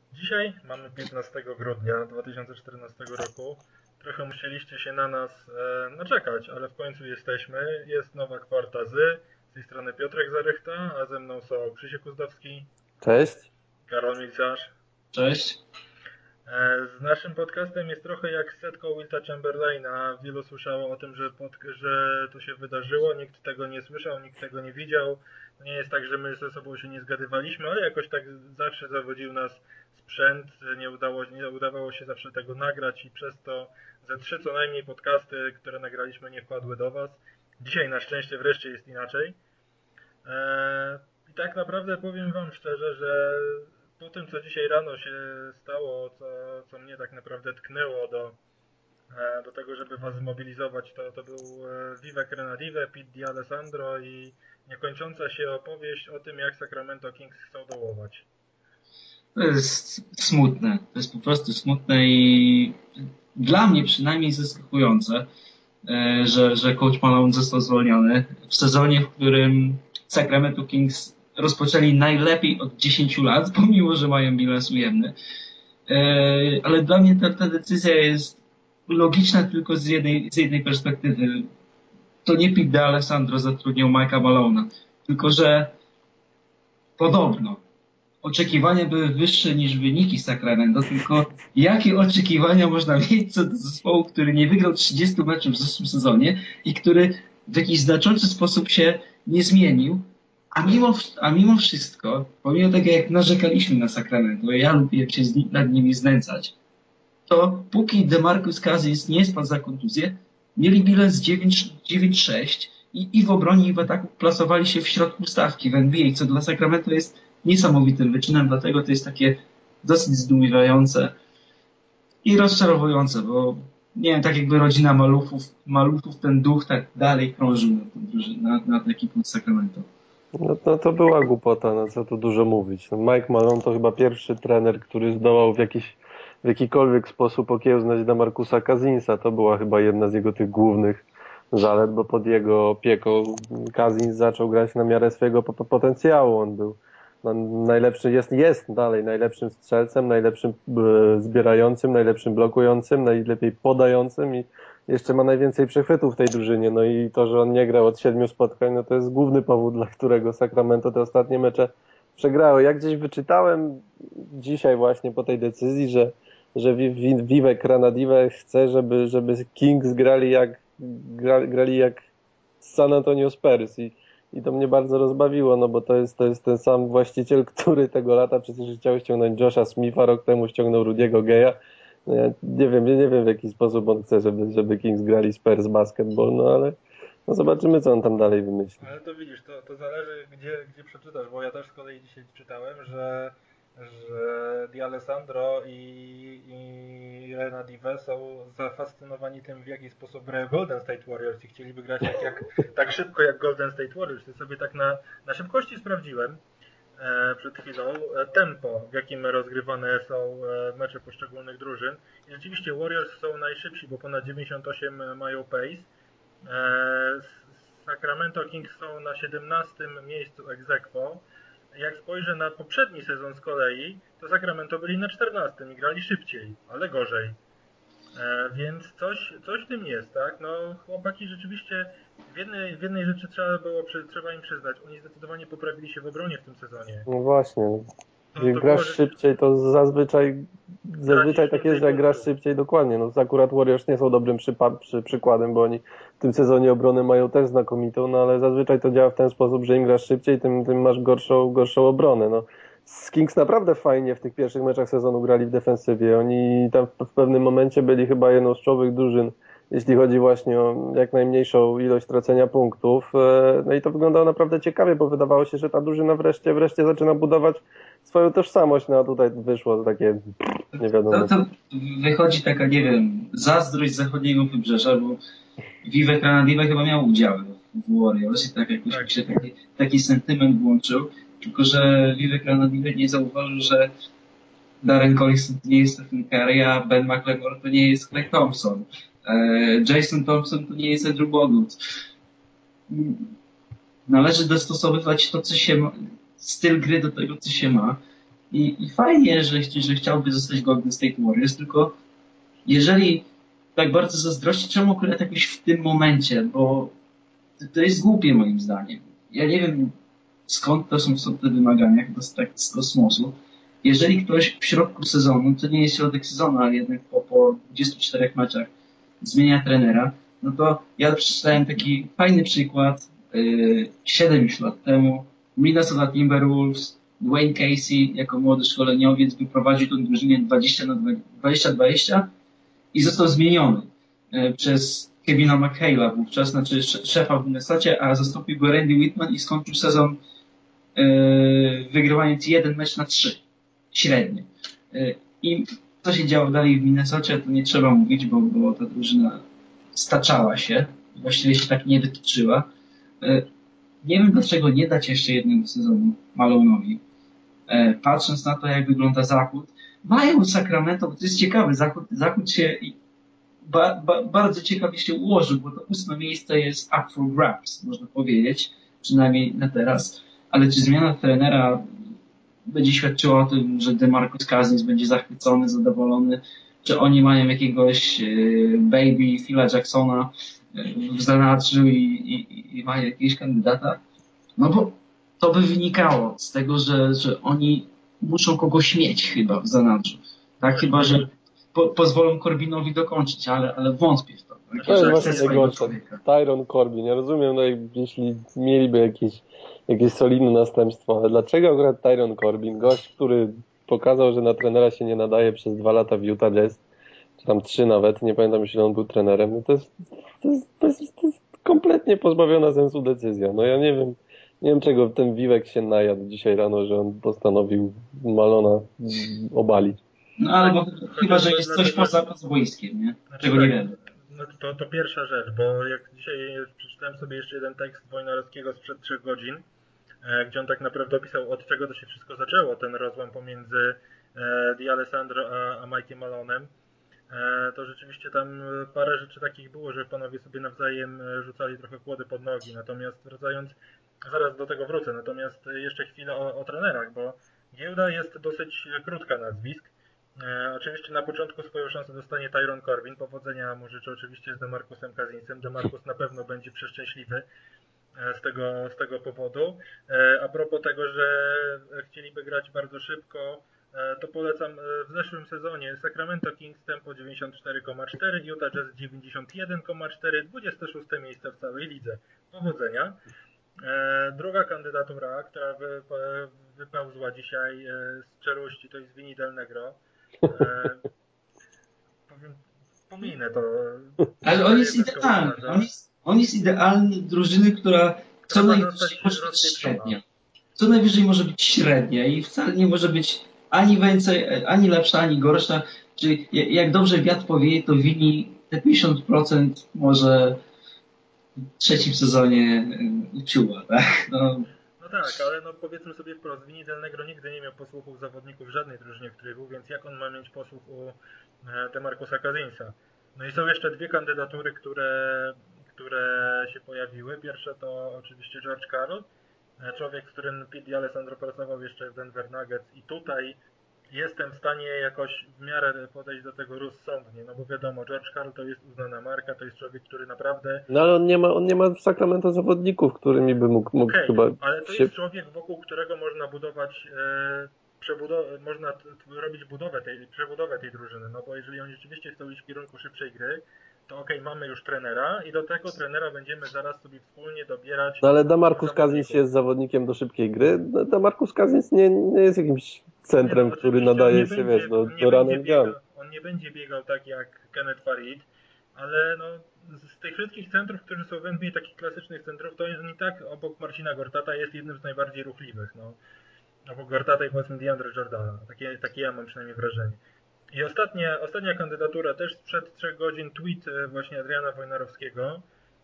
Dzisiaj mamy 15 grudnia 2014 roku. Trochę musieliście się na nas naczekać, ale w końcu jesteśmy. Jest nowa kwarta z tej strony Piotrek Zarychta, a ze mną są Krzysiek Uzdowski, Cześć. Karol Milcarz. Cześć. Z naszym podcastem jest trochę jak z setką Wilta Chamberlaina. Wielu słyszało o tym, że to się wydarzyło, nikt tego nie słyszał, nikt tego nie widział. To nie jest tak, że my ze sobą się nie zgadywaliśmy, ale jakoś tak zawsze zawodził nas sprzęt, nie udawało się zawsze tego nagrać i przez to ze 3 co najmniej podcasty, które nagraliśmy, nie wpadły do Was. Dzisiaj na szczęście wreszcie jest inaczej. I tak naprawdę powiem Wam szczerze, że po tym, co dzisiaj rano się stało, co mnie tak naprawdę tknęło do tego, żeby Was zmobilizować, to był Vive Grenadive, Pete D'Alessandro i niekończąca się opowieść o tym, jak Sacramento Kings chcą dołować. To jest smutne. To jest po prostu smutne i dla mnie przynajmniej zaskakujące, że coach Malone został zwolniony w sezonie, w którym Sacramento Kings rozpoczęli najlepiej od 10 lat, pomimo że mają bilans ujemny. Ale dla mnie ta decyzja jest logiczna tylko z jednej perspektywy. To nie Pete D'Alessandro zatrudniał Mike'a Malone'a, tylko że podobno oczekiwania były wyższe niż wyniki Sacramento, tylko jakie oczekiwania można mieć co do zespołu, który nie wygrał 30 meczów w zeszłym sezonie i który w jakiś znaczący sposób się nie zmienił, a mimo wszystko, pomimo tego jak narzekaliśmy na Sacramento, ja lubię się nad nimi znęcać, to póki DeMarcus Cousins nie spadł za kontuzję, mieli bilans 9-6 i w obronie i w ataku plasowali się w środku stawki w NBA, co dla Sacramento jest niesamowitym wyczynem, dlatego to jest takie dosyć zdumiewające i rozczarowujące, bo nie wiem, tak jakby rodzina Malufów ten duch tak dalej krążył nad ekipą Sacramento. No to była głupota, no co tu dużo mówić. No Mike Malone to chyba pierwszy trener, który zdołał w jakikolwiek sposób okiełznać DeMarcusa Cousinsa. To była chyba jedna z jego tych głównych zalet, bo pod jego opieką Cousins zaczął grać na miarę swojego potencjału. On był najlepszy, jest dalej najlepszym strzelcem, najlepszym zbierającym, najlepszym blokującym, najlepiej podającym i jeszcze ma najwięcej przechwytów w tej drużynie. No i to, że on nie grał od 7 spotkań, no to jest główny powód, dla którego Sacramento te ostatnie mecze przegrało. Ja gdzieś wyczytałem dzisiaj właśnie po tej decyzji, że Vive Grenadive chce, żeby Kings grali jak San Antonio Spurs i to mnie bardzo rozbawiło, no bo to jest ten sam właściciel, który tego lata przecież chciał ściągnąć Josha Smitha, rok temu ściągnął Rudiego Geja. No ja nie wiem w jaki sposób on chce, żeby Kings grali Spurs basketball, no ale no zobaczymy, co on tam dalej wymyśli. Ale to widzisz, to zależy gdzie przeczytasz, bo ja też z kolei dzisiaj czytałem, że D'Alessandro i Grenadive są zafascynowani tym, w jaki sposób grają Golden State Warriors i chcieliby grać tak szybko jak Golden State Warriors. Ja sobie tak na szybkości sprawdziłem przed chwilą tempo, w jakim rozgrywane są mecze poszczególnych drużyn. I rzeczywiście Warriors są najszybsi, bo ponad 98 mają pace. Sacramento Kings są na 17 miejscu ex aequo. Jak spojrzę na poprzedni sezon z kolei, to Sacramento byli na 14 i grali szybciej, ale gorzej. Więc coś w tym jest, tak? No chłopaki rzeczywiście w jednej rzeczy trzeba im przyznać. Oni zdecydowanie poprawili się w obronie w tym sezonie. No właśnie. Jak grasz szybciej, to zazwyczaj tak jest, że jak grasz szybciej, dokładnie. No akurat Warriors nie są dobrym przykładem, bo oni w tym sezonie obrony mają też znakomitą, no ale zazwyczaj to działa w ten sposób, że im grasz szybciej, tym masz gorszą obronę. No. Z Kings naprawdę fajnie w tych pierwszych meczach sezonu grali w defensywie. Oni tam w pewnym momencie byli chyba jedną z czołowych drużyn, jeśli chodzi właśnie o jak najmniejszą ilość tracenia punktów. No i to wyglądało naprawdę ciekawie, bo wydawało się, że ta drużyna wreszcie zaczyna budować swoją tożsamość, no a tutaj wyszło takie nie wiadomo. To wychodzi taka, nie wiem, zazdrość zachodniego wybrzeża, bo Vive Grenadive chyba miał udział w Warriors i tak jakoś mi się taki sentyment włączył, tylko że Vive Grenadive nie zauważył, że Darren Collison to nie jest Stephen Curry, a Ben McLemore to nie jest Klay Thompson. Jason Thompson to nie jest Andrew Bogut. Należy dostosowywać to, co się ma, styl gry do tego, co się ma. I fajnie, że chciałby zostać Golden State Warriors, tylko jeżeli tak bardzo zazdrości, czemu akurat jakoś w tym momencie, bo to jest głupie moim zdaniem. Ja nie wiem, skąd to są te wymagania, chyba tak z kosmosu. Jeżeli ktoś w środku sezonu, to nie jest środek sezonu, ale jednak po 24 meczach zmienia trenera, no to ja przeczytałem taki fajny przykład 7 już lat temu. Minnesota Timberwolves, Dwayne Casey jako młody szkoleniowiec wyprowadził tę drużynę 20-20 i został zmieniony przez Kevina McHale'a wówczas, znaczy szefa w Minnesocie, a zastąpił go Randy Whitman i skończył sezon wygrywając 1 mecz na 3. Średnio. I co się działo dalej w Minnesocie, to nie trzeba mówić, bo ta drużyna staczała się. Właściwie się tak nie wytoczyła. Nie wiem, dlaczego nie dać jeszcze jednego sezonu Malone'owi. Patrząc na to, jak wygląda Zachód, mają Sacramento, bo to jest ciekawe, Zachód się bardzo ciekawie się ułożył, bo to 8 miejsce jest up for grabs, można powiedzieć, przynajmniej na teraz. Ale czy zmiana trenera będzie świadczyła o tym, że DeMarcus Cousins będzie zachwycony, zadowolony, czy oni mają jakiegoś baby Phila Jacksona w zanadrzu i mają jakiegoś kandydata? No bo to by wynikało z tego, że oni muszą kogoś mieć chyba w zanadrzu. Tak, chyba że pozwolą Corbinowi dokończyć, ale wątpię w to. To jest właśnie najgorsze. Tyron Corbin. Ja rozumiem, no jeśli mieliby jakieś solidne następstwo, ale dlaczego akurat Tyron Corbin, gość, który pokazał, że na trenera się nie nadaje przez 2 lata w Utah Jazz, czy tam 3 nawet, nie pamiętam, jeśli on był trenerem, no to jest kompletnie pozbawiona sensu decyzja. No ja nie wiem czego ten Wiwek się najadł dzisiaj rano, że on postanowił Malona obalić. No ale chyba, że jest coś poza boiskiem, nie? Czego nie wiemy. No to pierwsza rzecz, bo jak dzisiaj przeczytałem sobie jeszcze jeden tekst Wojnarowskiego sprzed 3 godzin, gdzie on tak naprawdę opisał, od czego to się wszystko zaczęło, ten rozłam pomiędzy D'Alessandro a Mike'iem Malonem, to rzeczywiście tam parę rzeczy takich było, że panowie sobie nawzajem rzucali trochę kłody pod nogi. Natomiast wracając, zaraz do tego wrócę, natomiast jeszcze chwilę o trenerach, bo giełda jest dosyć krótka nazwisk. Oczywiście na początku swoją szansę dostanie Tyron Corbin. Powodzenia mu życzę oczywiście z DeMarcusem Cousinsem. DeMarcus na pewno będzie przeszczęśliwy z tego powodu. A propos tego, że chcieliby grać bardzo szybko, to polecam w zeszłym sezonie Sacramento Kings tempo 94,4, Utah Jazz 91,4, 26 miejsce w całej lidze. Powodzenia. Druga kandydatura, która wypełzła dzisiaj z czeluści, to jest Vinny Del Negro. Pominę to. Ale on jest idealny. On jest idealny drużyny, która co najwyżej może być średnia. Co najwyżej może być średnia i wcale nie może być ani więcej, ani lepsza, ani gorsza. Czyli jak dobrze wiatr powieje, to Vinny te 50% może w trzecim sezonie uciuła, tak? No tak, ale no powiedzmy sobie wprost, Vinny Del Negro nigdy nie miał posłuchów zawodników w żadnej drużynie, w której był, więc jak on ma mieć posłuch u DeMarcusa Cousinsa? No i są jeszcze 2 kandydatury, które się pojawiły. Pierwsze to oczywiście George Karl, człowiek, z którym Pete D'Alessandro pracował jeszcze w Denver Nuggets i tutaj jestem w stanie jakoś w miarę podejść do tego rozsądnie, no bo wiadomo, George Karl to jest uznana marka, to jest człowiek, który naprawdę... No ale on nie ma w Sacramento zawodników, którymi by mógł okay, chyba... ale to jest człowiek, wokół którego można budować, można robić przebudowę tej drużyny, no bo jeżeli oni rzeczywiście chcą iść w kierunku szybszej gry, to okej, mamy już trenera i do tego trenera będziemy zaraz sobie wspólnie dobierać... No ale DeMarcus Cousins jest zawodnikiem do szybkiej gry. No, DeMarcus Cousins nie jest jakimś centrem, no, który nadaje się, do run and gun. On nie będzie biegał tak jak Kenneth Farid, ale no, z tych wszystkich centrów, którzy są w NBA, takich klasycznych centrów, to on i tak obok Marcina Gortata jest jednym z najbardziej ruchliwych. No. Obok Gortata i powiedzmy DeAndre Jordana. Takie ja mam przynajmniej wrażenie. I ostatnia kandydatura, też sprzed 3 godzin, tweet właśnie Adriana Wojnarowskiego,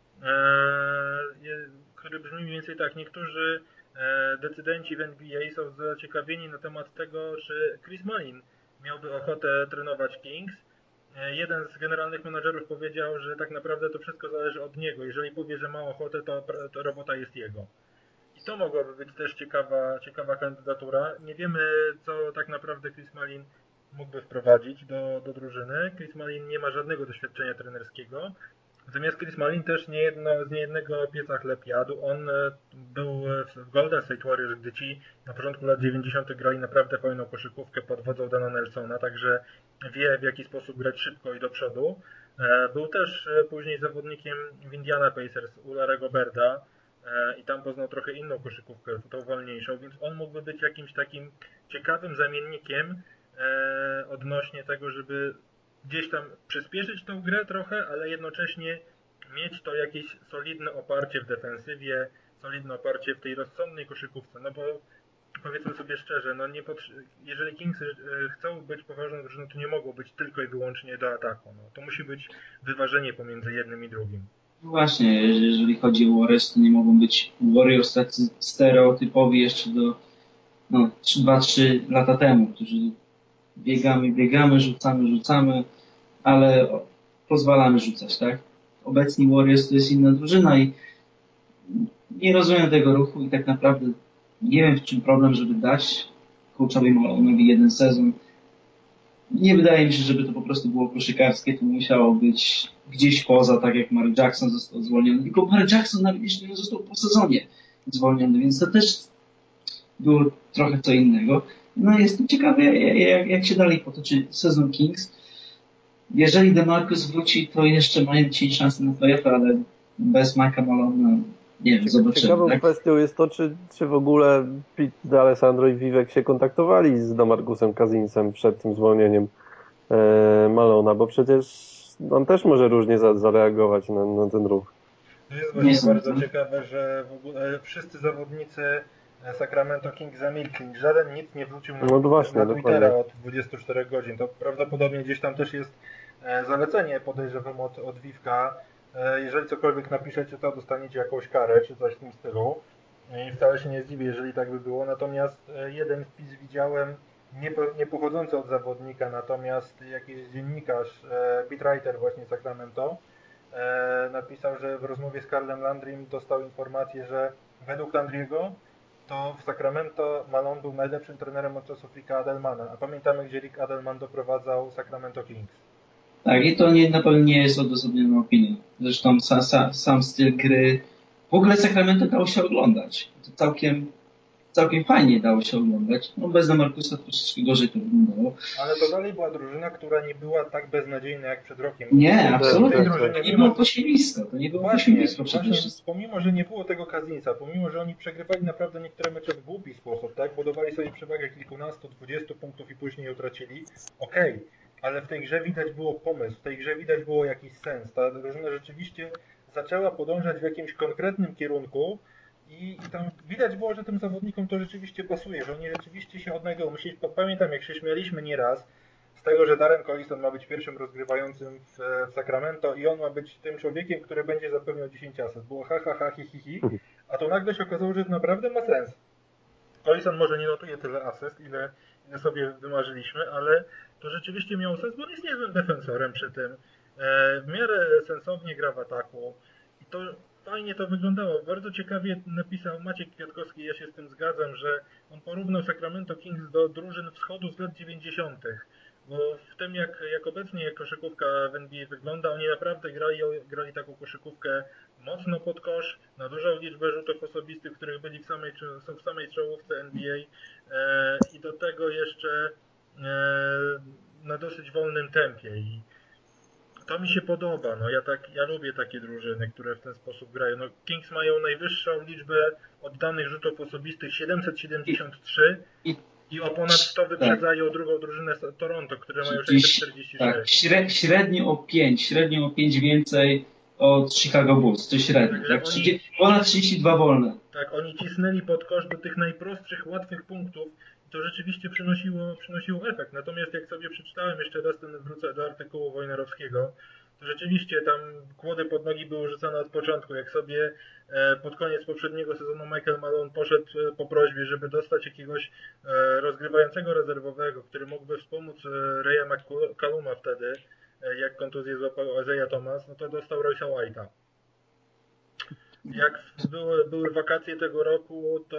który brzmi mniej więcej tak. Niektórzy decydenci w NBA są zaciekawieni na temat tego, czy Chris Mullin miałby ochotę trenować Kings. Jeden z generalnych menadżerów powiedział, że tak naprawdę to wszystko zależy od niego. Jeżeli powie, że ma ochotę, to robota jest jego. I To mogłaby być też ciekawa kandydatura. Nie wiemy, co tak naprawdę Chris Mullin mógłby wprowadzić do drużyny. Chris Mullin nie ma żadnego doświadczenia trenerskiego. Natomiast Chris Mullin też z niejednego pieca chleb jadł. On był w Golden State Warriors, gdy ci na początku lat 90. grali naprawdę fajną koszykówkę pod wodzą Dana Nelsona, także wie, w jaki sposób grać szybko i do przodu. Był też później zawodnikiem w Indiana Pacers u Larry'ego Birda i tam poznał trochę inną koszykówkę, tą wolniejszą, więc on mógłby być jakimś takim ciekawym zamiennikiem odnośnie tego, żeby gdzieś tam przyspieszyć tą grę trochę, ale jednocześnie mieć to jakieś solidne oparcie w defensywie, solidne oparcie w tej rozsądnej koszykówce, no bo powiedzmy sobie szczerze, no jeżeli Kings chcą być poważną drużyną, to nie mogą być tylko i wyłącznie do ataku. No, to musi być wyważenie pomiędzy jednym i drugim. No właśnie, jeżeli chodzi o Warriors, to nie mogą być Warriors tacy stereotypowi jeszcze do 2-3 lata temu, którzy biegamy, rzucamy, ale pozwalamy rzucać, tak? Obecni Warriors to jest inna drużyna i nie rozumiem tego ruchu i tak naprawdę nie wiem, w czym problem, żeby dać coachowi Malone'owi jeden sezon. Nie wydaje mi się, żeby to po prostu było koszykarskie, to musiało być gdzieś poza, tak jak Mark Jackson został zwolniony. Tylko Mark Jackson nawet jeszcze nie został po sezonie zwolniony, więc to też było trochę co innego. No jestem ciekawy, jak się dalej potoczy sezon Kings. Jeżeli DeMarcus wróci, to jeszcze mają dzisiaj szansę na playoffy, ale bez Mike'a Malone, nie wiem, zobaczymy. Ciekawą Tak? kwestią jest to, czy w ogóle Pete D'Alessandro i Vivek się kontaktowali z DeMarcusem Cousinsem przed tym zwolnieniem Malona, bo przecież on też może różnie zareagować na ten ruch. To jest właśnie bardzo ciekawe, że w ogóle wszyscy zawodnicy Sacramento Kings zamilkli. Żaden nic nie wrócił na Twittera od 24 godzin. To prawdopodobnie gdzieś tam też jest zalecenie, podejrzewam, od Vivka. Jeżeli cokolwiek napiszecie, to dostaniecie jakąś karę, czy coś w tym stylu. I wcale się nie zdziwię, jeżeli tak by było. Natomiast jeden wpis widziałem, nie pochodzący od zawodnika, natomiast jakiś dziennikarz, beatwriter właśnie Sacramento, napisał, że w rozmowie z Carlem Landrym dostał informację, że według Landry'ego to w Sacramento Malone był najlepszym trenerem od czasów Ricka Adelmana. A pamiętamy, gdzie Rick Adelman doprowadzał Sacramento Kings. Tak, i to na pewno nie jest odosobniona opinia. Zresztą sam styl gry. W ogóle Sacramento dało się oglądać. To całkiem fajnie dało się oglądać. No bez DeMarcusa troszeczkę gorzej to wyglądało. Ale to dalej była drużyna, która nie była tak beznadziejna jak przed rokiem. Nie, absolutnie. To nie było pośmiewisko. To nie było pośmiewisko przecież. Pomimo, że nie było tego Cousinsa, pomimo, że oni przegrywali naprawdę niektóre mecze w głupi sposób, tak? Budowali sobie przewagę kilkunastu, 20 punktów i później ją tracili. Okej. Ale w tej grze widać było pomysł, w tej grze widać było jakiś sens. Ta drużyna rzeczywiście zaczęła podążać w jakimś konkretnym kierunku i tam widać było, że tym zawodnikom to rzeczywiście pasuje, że oni rzeczywiście się odnajdują. Pamiętam, jak się śmialiśmy nieraz z tego, że Darren Collison ma być pierwszym rozgrywającym w Sacramento i on ma być tym człowiekiem, który będzie zapewniał 10 asyst. Było ha, hi, a to nagle się okazało, że to naprawdę ma sens. Collison może nie notuje tyle asyst, ile sobie wymarzyliśmy, ale to rzeczywiście miało sens, bo on jest niezłym defensorem przy tym. W miarę sensownie gra w ataku i to fajnie to wyglądało. Bardzo ciekawie napisał Maciek Kwiatkowski, ja się z tym zgadzam, że on porównał Sacramento Kings do drużyn wschodu z lat 90. Bo w tym jak obecnie koszykówka w NBA wygląda, oni naprawdę grali taką koszykówkę mocno pod kosz, na dużą liczbę rzutów osobistych, w których są w samej czołówce NBA i do tego jeszcze na dosyć wolnym tempie i to mi się podoba. No ja lubię takie drużyny, które w ten sposób grają. No, Kings mają najwyższą liczbę oddanych rzutów osobistych 773 i o ponad 100 wyprzedzają drugą drużynę Toronto, które mają 646. Tak, średnio o 5 więcej od Chicago Bulls, to średnio. Tak, ponad 32 wolne. Tak, oni cisnęli pod kosz do tych najprostszych, łatwych punktów i to rzeczywiście przynosiło efekt. Natomiast jak sobie przeczytałem jeszcze raz, wrócę do artykułu Wojnarowskiego, to rzeczywiście tam kłody pod nogi były rzucane od początku. Jak sobie pod koniec poprzedniego sezonu Michael Malone poszedł po prośbie, żeby dostać jakiegoś rozgrywającego rezerwowego, który mógłby wspomóc Raya McCalluma wtedy, jak kontuzję złapał Isaiah Thomas, no to dostał Royce'a White'a. jak były wakacje tego roku, to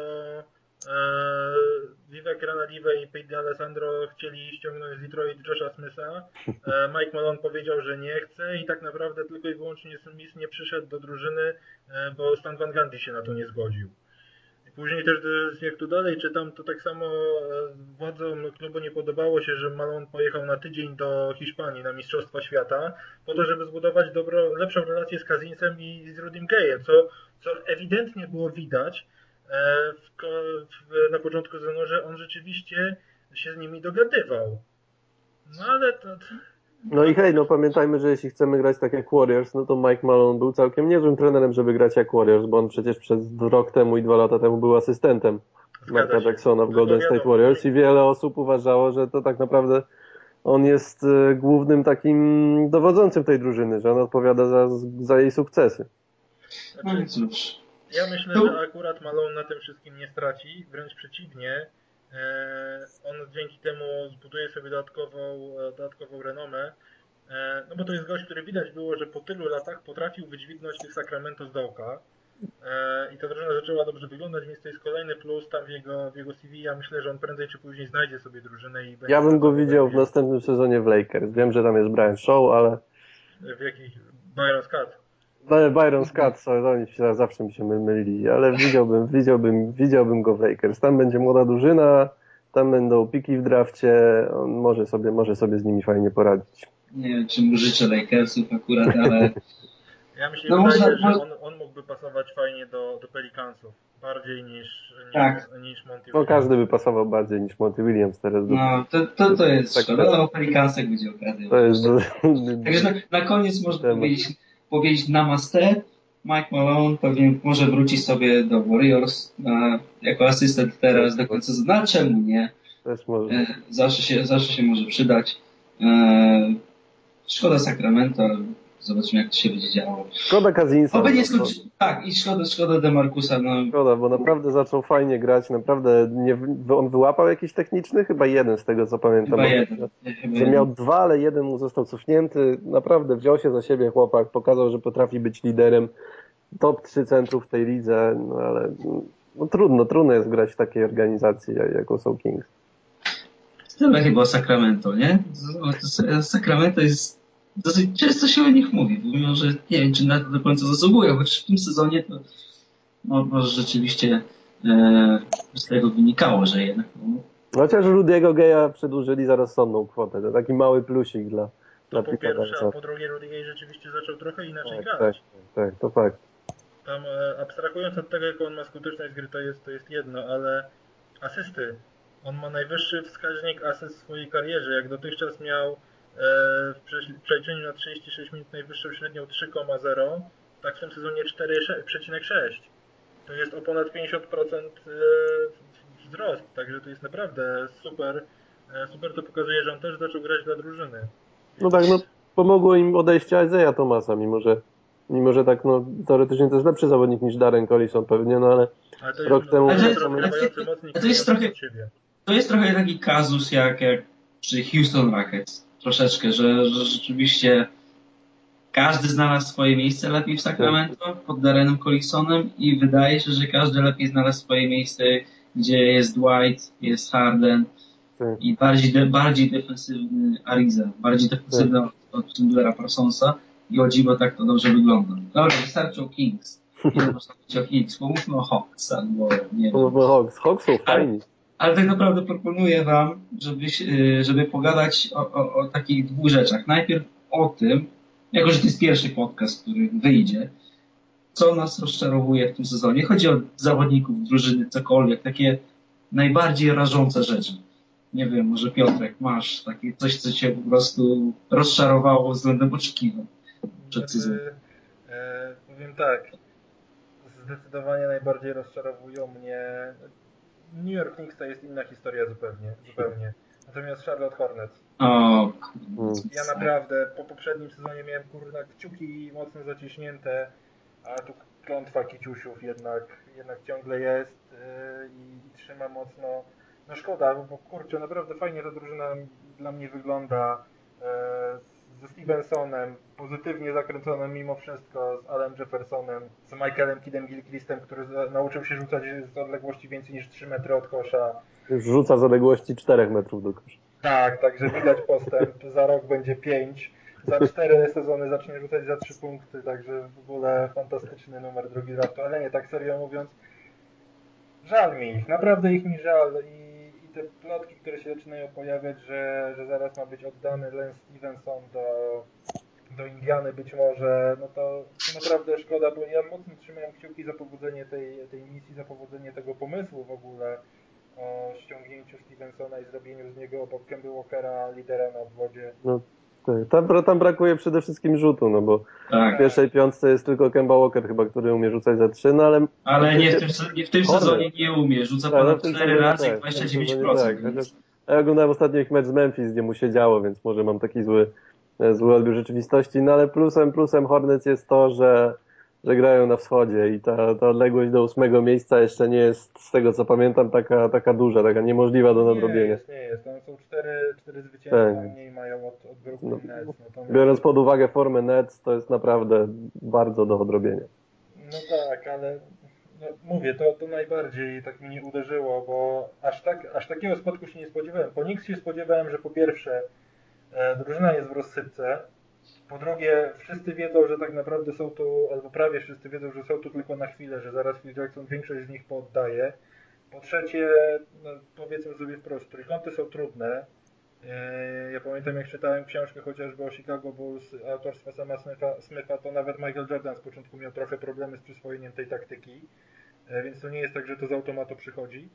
Vivek Ranadive i Pete D'Alessandro chcieli ściągnąć z Detroit Josha Smitha. Mike Malone powiedział, że nie chce i tak naprawdę tylko i wyłącznie Smith nie przyszedł do drużyny, bo Stan Van Gundy się na to nie zgodził. Później też, jak tu dalej czytam, to tak samo władzom klubu nie podobało się, że Malone pojechał na tydzień do Hiszpanii na Mistrzostwa Świata, po to, żeby zbudować lepszą relację z Cousinsem i z Rudym Gayem, co ewidentnie było widać na początku sezonu, że on rzeczywiście się z nimi dogadywał. No ale to... No i hej, no pamiętajmy, że jeśli chcemy grać tak jak Warriors, no to Mike Malone był całkiem niezłym trenerem, żeby grać jak Warriors, bo on przecież przez rok temu i 2 lata temu był asystentem Marka Jacksona w Golden State Warriors i wiele osób uważało, że to tak naprawdę on jest głównym takim dowodzącym tej drużyny, że on odpowiada za jej sukcesy. No i cóż. Ja myślę, że akurat Malone na tym wszystkim nie straci, wręcz przeciwnie. On dzięki temu zbuduje sobie dodatkową renomę, no bo to jest gość, który widać było, że po tylu latach potrafił wydźwignąć tych Sacramento z dołka i ta drużyna zaczęła dobrze wyglądać, więc to jest kolejny plus tam w jego CV. Ja myślę, że on prędzej czy później znajdzie sobie drużynę i będzie... Ja bym go widział w następnym sezonie w Lakers. Wiem, że tam jest Brian Shaw, ale... W jakich? Byron Scott. Byron Scott, oni zawsze mi się mylili, ale widziałbym go w Lakers. Tam będzie młoda drużyna, tam będą piki w drafcie, on może sobie z nimi fajnie poradzić. Nie wiem, czy mu życzę Lakersów akurat, ale... Ja myślę, że on mógłby pasować fajnie do Pelicansów, bardziej niż Monty Williams. No każdy by pasował bardziej niż Monty Williams teraz. No, to jest tak, szkoda, ale o Pelicansach będzie okazja. To jest Także na koniec można powiedzieć namaste. Mike Malone pewnie może wrócić sobie do Warriors jako asystent teraz do końca sezonu. Czemu nie? Też może. Zawsze się może przydać. Szkoda Sacramento, ale zobaczymy, jak to się będzie działo. Szkoda Cousinsa. Tak, i szkoda DeMarcusa. No. Szkoda, bo naprawdę zaczął fajnie grać, naprawdę on wyłapał jakiś techniczny? Chyba jeden z tego, co pamiętam. Że miał 2, ale jeden mu został cofnięty. Naprawdę wziął się za siebie chłopak, pokazał, że potrafi być liderem. Top 3 centrów w tej lidze, no ale trudno jest grać w takiej organizacji, jaką są Kings. Tyle chyba o Sacramento, nie? Sacramento jest... Dosyć często się o nich mówi, mimo że nie wiem, czy na to do końca zasługują, chociaż w tym sezonie to może rzeczywiście z tego wynikało, że jednak... Chociaż Rudy'ego Gaya przedłużyli za rozsądną kwotę, to taki mały plusik dla po pierwsze, a po drugie Rudy Gay rzeczywiście zaczął trochę inaczej grać. Tak, to fakt. Tam abstrahując od tego, jaką on ma skuteczność gry, to jest jedno, ale asysty. On ma najwyższy wskaźnik asyst w swojej karierze, jak dotychczas miał w przeliczeniu na 36 minut najwyższą średnią 3,0, tak w tym sezonie 4,6. To jest o ponad 50% wzrost, także to jest naprawdę super. Super to pokazuje, że on też zaczął grać dla drużyny. No tak, pomogło im odejście Isaiah Thomasa, mimo że tak, teoretycznie to jest lepszy zawodnik niż Darren Collison pewnie, ale to rok temu... To jest trochę taki kazus jak przy Houston Rockets. Troszeczkę, że rzeczywiście każdy znalazł swoje miejsce lepiej w Sacramento pod Darrenem Collisonem i wydaje się, że każdy lepiej znalazł swoje miejsce, gdzie jest Dwight, jest Harden i bardziej defensywny Ariza, bardziej defensywny od Chandlera Parsonsa i o dziwo tak to dobrze wygląda. Dobra, wystarczy o Kings. Nie można mówić o Kings, pomówmy o Hawks albo nie wiem. Hawks są fajni. Ale tak naprawdę proponuję wam, żeby pogadać o takich 2 rzeczach. Najpierw o tym, jako że to jest pierwszy podcast, który wyjdzie, co nas rozczarowuje w tym sezonie. Chodzi o zawodników drużyny, cokolwiek, takie najbardziej rażące rzeczy. Nie wiem, może Piotrek, masz takie coś, co cię po prostu rozczarowało względem oczekiwań przed sezonem? Powiem tak, zdecydowanie najbardziej rozczarowują mnie... New York Knicks to jest inna historia zupełnie. Natomiast Charlotte Hornets. Ja naprawdę po poprzednim sezonie miałem kciuki mocno zaciśnięte, a tu klątwa kiciusiów jednak ciągle jest i trzyma mocno. No szkoda, bo kurczę, naprawdę fajnie ta drużyna dla mnie wygląda. ze Stevensonem, pozytywnie zakręconym mimo wszystko, z Alem Jeffersonem, z Michaelem Kiddem-Gilchrystem, który nauczył się rzucać z odległości więcej niż 3 metry od kosza. Już rzuca z odległości 4 metrów do kosza. Tak, także widać postęp. Za rok będzie 5. Za 4 sezony zacznie rzucać za 3 punkty, także w ogóle fantastyczny numer drugi draftu. Ale nie, tak serio mówiąc, żal mi ich, naprawdę ich mi żal. I te plotki, które się zaczynają pojawiać, że zaraz ma być oddany Lance Stevenson do Indiany być może, no to naprawdę szkoda, bo ja mocno trzymałem kciuki za powodzenie tej misji, za powodzenie tego pomysłu w ogóle o ściągnięciu Stevensona i zrobieniu z niego obok Kemby Walkera lidera na obwodzie. No tak, tam brakuje przede wszystkim rzutu, no bo w pierwszej piątce jest tylko Kemba Walker chyba, który umie rzucać za 3, no ale... Ale nie w tym sezonie nie umie, rzuca ponad 4 razy, 29%. Ja oglądałem ostatnio ich mecz z Memphis, gdzie mu się działo, więc może mam taki zły odbiór rzeczywistości, no ale plusem Hornets jest to, że grają na wschodzie i ta odległość do 8 miejsca jeszcze nie jest, z tego co pamiętam, taka duża, taka niemożliwa do nadrobienia. Nie jest. Tam są 4 zwycięstwa mniej mają od Brooklyn Nets. Biorąc pod uwagę formę Nets, to jest naprawdę bardzo do odrobienia. No tak, ale mówię, to najbardziej tak mnie uderzyło, bo aż takiego spadku się nie spodziewałem. Po Knicks się spodziewałem, że po pierwsze drużyna jest w rozsypce. Po drugie, wszyscy wiedzą, że tak naprawdę są tu, albo prawie wszyscy wiedzą, że są tu tylko na chwilę, że zaraz Phil Jackson większość z nich pooddaje. Po trzecie, powiedzmy sobie wprost, trójkąty są trudne. Ja pamiętam, jak czytałem książkę chociażby o Chicago Bulls autorstwa Sama Smitha, to nawet Michael Jordan z początku miał trochę problemy z przyswojeniem tej taktyki, więc to nie jest tak, że to z automatu przychodzi.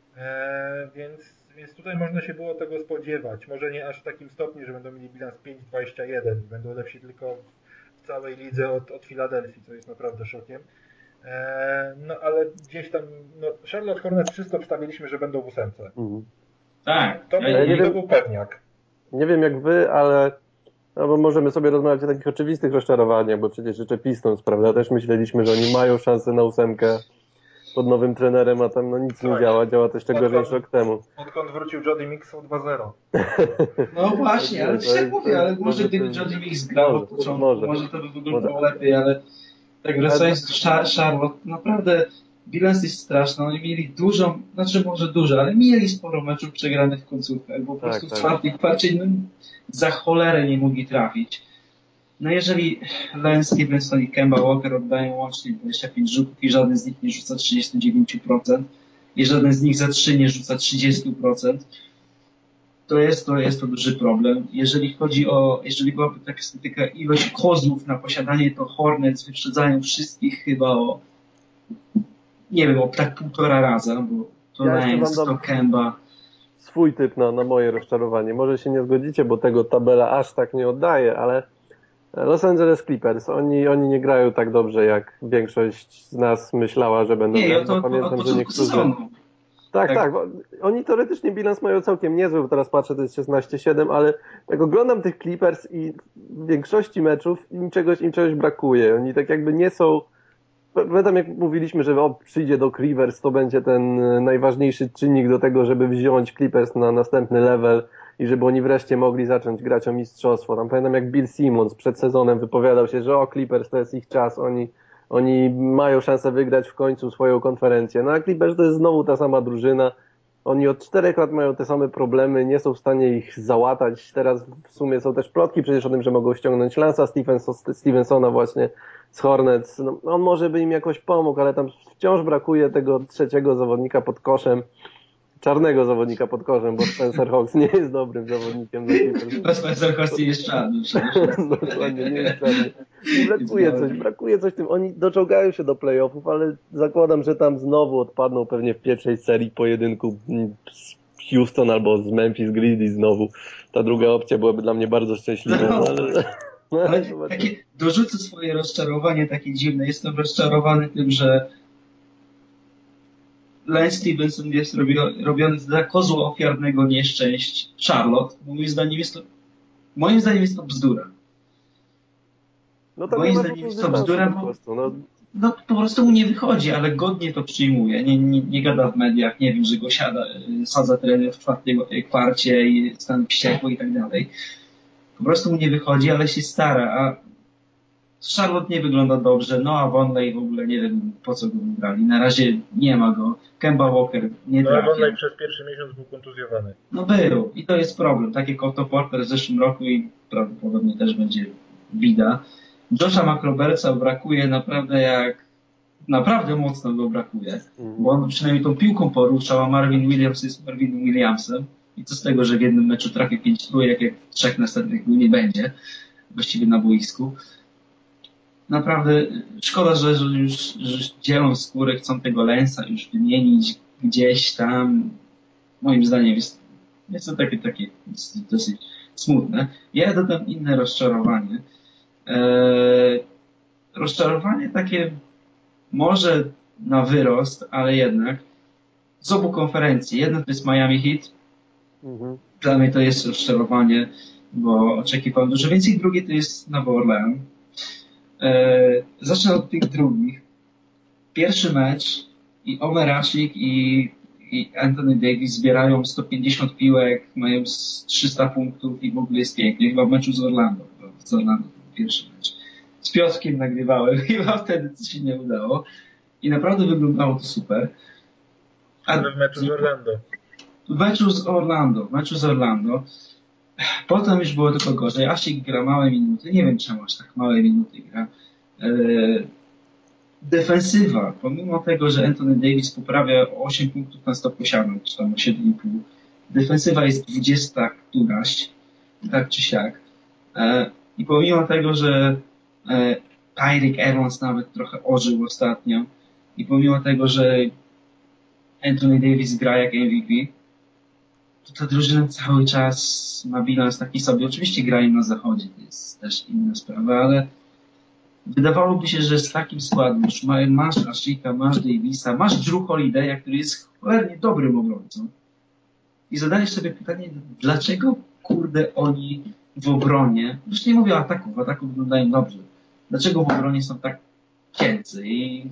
Więc tutaj można się było tego spodziewać. Może nie aż w takim stopniu, że będą mieli bilans 5-21, będą lepsi tylko w całej lidze od Filadelfii, co jest naprawdę szokiem. No ale gdzieś tam, Charlotte Hornets wszyscy obstawiliśmy, że będą w 8. Tak. To był pewniak. Nie wiem jak wy, ale bo możemy sobie rozmawiać o takich oczywistych rozczarowaniach, bo przecież jeszcze Pistons, prawda? Też myśleliśmy, że oni mają szansę na 8 pod nowym trenerem, a tam nic nie działa to jeszcze gorzej niż rok temu. Odkąd wrócił Jody Mix, są 2-0. No właśnie, ale tak mówię, ale może gdyby Jody Mix grał od początku, może to by wyglądało lepiej, ale tak wracając do Charlotte, naprawdę bilans jest straszny, oni mieli ale mieli sporo meczów przegranych w końcówkach, bo po prostu w czwartej kwarcie za cholerę nie mogli trafić. No jeżeli Lance Stevenson i Kemba Walker oddają łącznie 25 rzutów i żaden z nich nie rzuca 39% i żaden z nich za 3 nie rzuca 30%, to jest to duży problem. Jeżeli byłaby taka ilość kozłów na posiadanie, to Hornets wyprzedzają wszystkich chyba o tak 1,5 raza, bo to Lance, to Kemba. Swój typ na moje rozczarowanie. Może się nie zgodzicie, bo tego tabela aż tak nie oddaje, ale Los Angeles Clippers, oni nie grają tak dobrze, jak większość z nas myślała, że będą grać. Pamiętam, że niektórzy... Tak. Oni teoretycznie bilans mają całkiem niezły, bo teraz patrzę, to jest 16-7, ale jak oglądam tych Clippers i w większości meczów im czegoś brakuje. Oni tak jakby nie są... Pamiętam, jak mówiliśmy, że przyjdzie do Rivers, to będzie ten najważniejszy czynnik do tego, żeby wziąć Clippers na następny level i żeby oni wreszcie mogli zacząć grać o mistrzostwo. Tam pamiętam, jak Bill Simmons przed sezonem wypowiadał się, że Clippers to jest ich czas, oni mają szansę wygrać w końcu swoją konferencję. No a Clippers to jest znowu ta sama drużyna. Oni od 4 lat mają te same problemy, nie są w stanie ich załatać. Teraz w sumie są też plotki przecież o tym, że mogą ściągnąć Lance'a Stevensona właśnie z Hornets. No, on może by im jakoś pomógł, ale tam wciąż brakuje tego trzeciego zawodnika pod koszem. Czarnego zawodnika pod koszem, bo Spencer Hawks nie jest dobrym zawodnikiem. Spencer Hawks nie jest czarny. Dokładnie, nie jest czarny. Brakuje coś w tym. Oni doczołgają się do playoffów, ale zakładam, że tam znowu odpadną pewnie w pierwszej serii pojedynku z Houston albo z Memphis Grizzlies znowu. Ta druga opcja byłaby dla mnie bardzo szczęśliwa. Ale dorzucę swoje rozczarowanie takie dziwne. Jestem rozczarowany tym, że Lance Stevenson jest robiony za kozła ofiarnego nieszczęść Charlotte. Moim zdaniem jest to bzdura. Moim zdaniem jest to bzdura, bo po prostu mu nie wychodzi, ale godnie to przyjmuje. Nie gada w mediach, nie wiem, że go sadza trener w czwartej kwarcie i stan wściekły i tak dalej. Po prostu mu nie wychodzi, ale się stara, a Charlotte nie wygląda dobrze, Noah Vonleh w ogóle nie wiem po co go wybrali. Na razie nie ma go. Kemba Walker nie Noah trafia. Vonleh przez pierwszy miesiąc był kontuzjowany. No był i to jest problem. Tak jak Otto Porter w zeszłym roku i prawdopodobnie też będzie bida. Josha McRobertsa brakuje naprawdę mocno go brakuje, bo on przynajmniej tą piłką poruszał, a Marvin Williams jest Marvinem Williamsem i co z tego, że w jednym meczu trafi 5 trójek, jak w 3 następnych go nie będzie właściwie na boisku. Naprawdę szkoda, że już dzielą skórę, chcą tego Lensa już wymienić gdzieś tam. Moim zdaniem jest to takie dosyć smutne. Ja dodam inne rozczarowanie. Rozczarowanie takie może na wyrost, ale jednak z obu konferencji. Jedna to jest Miami Heat. Dla mnie to jest rozczarowanie, bo oczekiwałem dużo więcej. Drugie to jest Nowy Orleans. Zacznę od tych drugich. Pierwszy mecz i Omer Asik i Anthony Davis zbierają 150 piłek, mają 300 punktów i w ogóle jest pięknie. Chyba w meczu z Orlando. Pierwszy mecz. Z Piotrkiem nagrywałem, chyba wtedy coś się nie udało. I naprawdę wyglądało to super. Ale w meczu z Orlando. W meczu z Orlando. Potem już było tylko gorzej. Asik gra małe minuty. Nie wiem czemu aż tak małe minuty gra. Defensywa. Pomimo tego, że Anthony Davis poprawia o 8 punktów na 100 posiadań, czy tam o 7,5. Defensywa jest 20 któraś. Tak czy siak. I pomimo tego, że Tyreek Evans nawet trochę ożył ostatnio i pomimo tego, że Anthony Davis gra jak MVP, to ta drużyna cały czas ma bilans taki sobie. Oczywiście grają na zachodzie, to jest też inna sprawa, ale wydawałoby się, że z takim składem już masz Ashika, masz Davisa, masz Drew Holiday'a, który jest cholernie dobrym obrońcą i zadajesz sobie pytanie, dlaczego kurde oni w obronie, już nie mówię o ataku, w ataku wyglądają dobrze. Dlaczego w obronie są tak cięcy i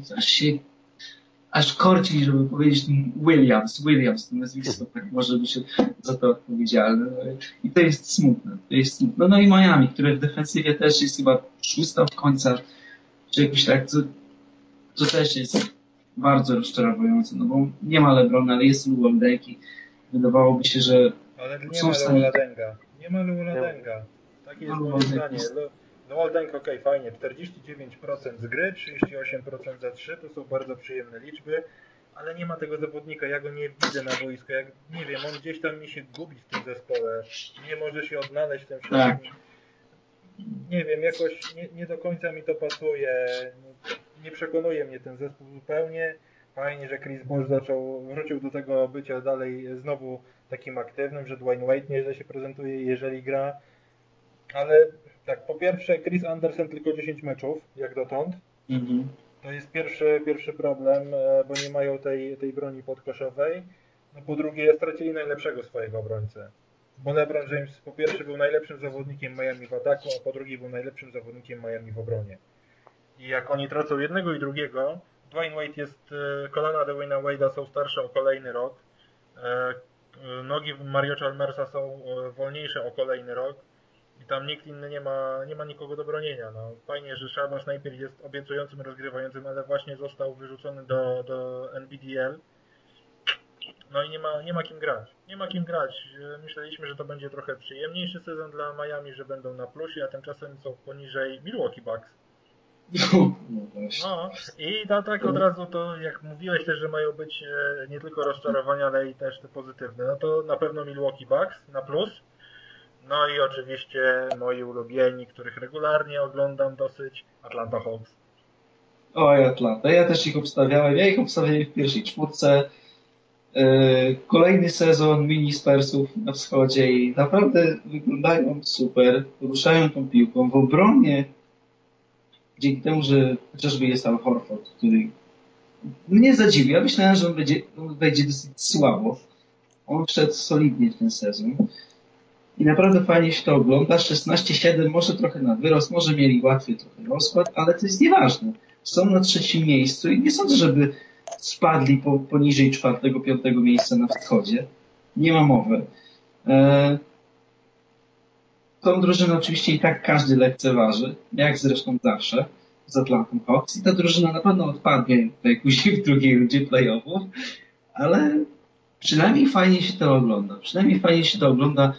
aż korci, żeby powiedzieć Williams, to nazwisko tak może być za to odpowiedzialne. I to jest smutne. No i Miami, które w defensywie też jest chyba 6 od końca, czy jakoś tak, to też jest bardzo rozczarowujące, no bo nie ma LeBrona, ale jest Lou Oldenki. Wydawałoby się, że ale nie ma Lou Oladenga. Nie ma Lou Oladenga. Takie jest moje zdanie. No Oldenk, okej, fajnie, 49% z gry, 38% za 3, to są bardzo przyjemne liczby, ale nie ma tego zawodnika, ja go nie widzę na boisku, nie wiem, on gdzieś tam mi się gubi w tym zespole, nie może się odnaleźć w tym wszystkim. Tak. Nie wiem, jakoś nie do końca mi to pasuje, nie przekonuje mnie ten zespół zupełnie. Fajnie, że Chris Bosh wrócił do tego bycia dalej znowu takim aktywnym, że Dwayne Wade nieźle się prezentuje, jeżeli gra, ale tak, po pierwsze Chris Andersen tylko 10 meczów, jak dotąd. To jest pierwszy problem, bo nie mają tej broni podkoszowej. No, po drugie stracili najlepszego swojego obrońcę. Bo LeBron James po pierwsze był najlepszym zawodnikiem Miami w ataku, a po drugie był najlepszym zawodnikiem Miami w obronie. I jak oni tracą jednego i drugiego, Dwayne Wade kolana Dwayna Wade'a są starsze o kolejny rok. Nogi Mario Chalmersa są wolniejsze o kolejny rok. I tam nikt inny nie ma nikogo do bronienia. No, fajnie, że Shabazz najpierw jest obiecującym rozgrywającym, ale właśnie został wyrzucony do NBDL. No i nie ma kim grać. Nie ma kim grać. Myśleliśmy, że to będzie trochę przyjemniejszy sezon dla Miami, że będą na plusie, a tymczasem są poniżej Milwaukee Bucks. No i tak od razu to, jak mówiłeś też, że mają być nie tylko rozczarowania, ale i też te pozytywne. No to na pewno Milwaukee Bucks na plus. No i oczywiście moi ulubieni, których regularnie oglądam dosyć, Atlanta Hawks. Oj, Atlanta. Ja też ich obstawiałem. Ja ich obstawiałem w pierwszej czwórce. Kolejny sezon mini Spursów na wschodzie i naprawdę wyglądają super. Ruszają tą piłką. W obronie, dzięki temu, że chociażby jest Al Horford, który mnie zadziwił. Ja myślałem, że on wejdzie dosyć słabo. On wszedł solidnie w ten sezon. I naprawdę fajnie się to ogląda. 16-7, może trochę na wyrost, może mieli łatwy trochę rozkład, ale to jest nieważne. Są na 3. miejscu i nie sądzę, żeby spadli poniżej 4-5 miejsca na wschodzie. Nie ma mowy. tą drużynę oczywiście i tak każdy lekceważy, jak zresztą zawsze z Atlantą Hawks i ta drużyna na pewno odpadnie tutaj później w drugiej rundzie playoffów, ale przynajmniej fajnie się to ogląda. Przynajmniej fajnie się to ogląda,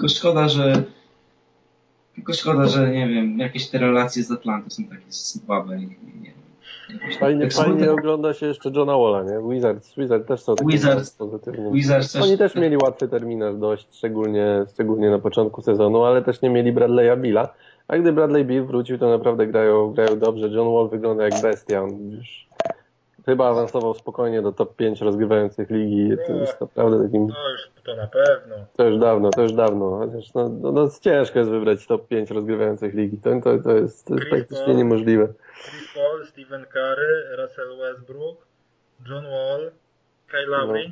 tylko szkoda, że nie wiem, jakieś te relacje z Atlantą są takie słabe i nie wiem. Fajnie ogląda się jeszcze Johna Walla, nie? Wizards też są takim pozytywnym. Oni też mieli łatwy terminarz dość, szczególnie na początku sezonu, ale też nie mieli Bradley'a Billa. A gdy Bradley Beal wrócił, to naprawdę grają dobrze. John Wall wygląda jak bestia. On już chyba awansował spokojnie do top 5 rozgrywających ligi. To jest naprawdę takim... To na pewno. To już dawno. Chociaż ciężko jest wybrać top 5 rozgrywających ligi. To jest praktycznie niemożliwe. Chris Paul, Stephen Curry, Russell Westbrook, John Wall, Kyle Lowry.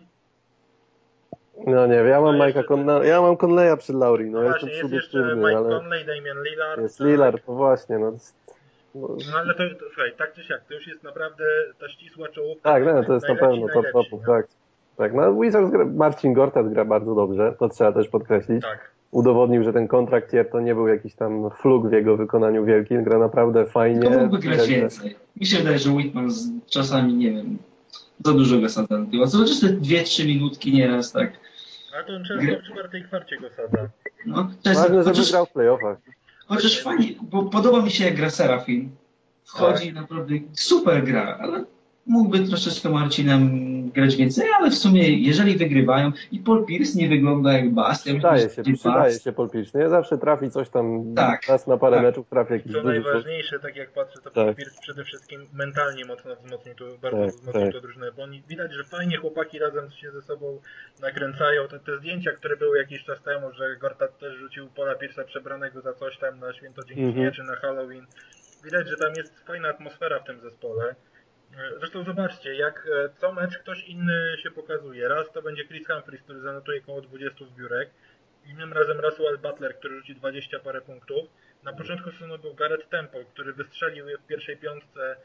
No nie wiem, ja mam Conleya przed Lowry. No właśnie, jest jeszcze Mike Conley, Damian Lillard. Jest Lillard, to właśnie. No ale to słuchaj, tak czy siak, to już jest naprawdę ta ścisła czołówka. Tak, to jest na pewno top topów, tak. No Wizards Marcin Gortat gra bardzo dobrze, to trzeba też podkreślić. Tak. Udowodnił, że ten kontraktier to nie był jakiś tam fluk w jego wykonaniu wielki, gra naprawdę fajnie. To mógłby grać więcej. Mi się wydaje, że Whitman czasami, nie wiem, za dużo go sadza na tył. Zobaczysz te 2-3 minutki nieraz, tak. A to on często w czwartej kwarcie go sadza. No, ważne, żeby grał w playoffach. Chociaż fajnie, bo podoba mi się jak gra Serafin. Wchodzi naprawdę super gra, ale mógłby troszeczkę Marcinem grać więcej, ale w sumie jeżeli wygrywają i Paul Pierce nie wygląda jak Bastion. Przydaje się Paul Pierce. Nie zawsze trafi coś tam, raz na parę meczów trafi jakiś duży. Co najważniejsze, tak jak patrzę, to Paul Pierce przede wszystkim mentalnie mocno wzmocnił to drużynę, bo oni widać, że fajnie chłopaki razem się ze sobą nakręcają. Te zdjęcia, które były jakiś czas temu, że Gortat też rzucił Paula Pierce'a przebranego za coś tam na Święto Dziękczynienia czy na Halloween. Widać, że tam jest fajna atmosfera w tym zespole. Zresztą zobaczcie, jak co mecz ktoś inny się pokazuje. Raz to będzie Chris Humphries, który zanotuje około 20 zbiórek. Innym razem Russell Butler, który rzuci 20 parę punktów. Na początku sezonu był Garrett Temple, który wystrzelił w pierwszej piątce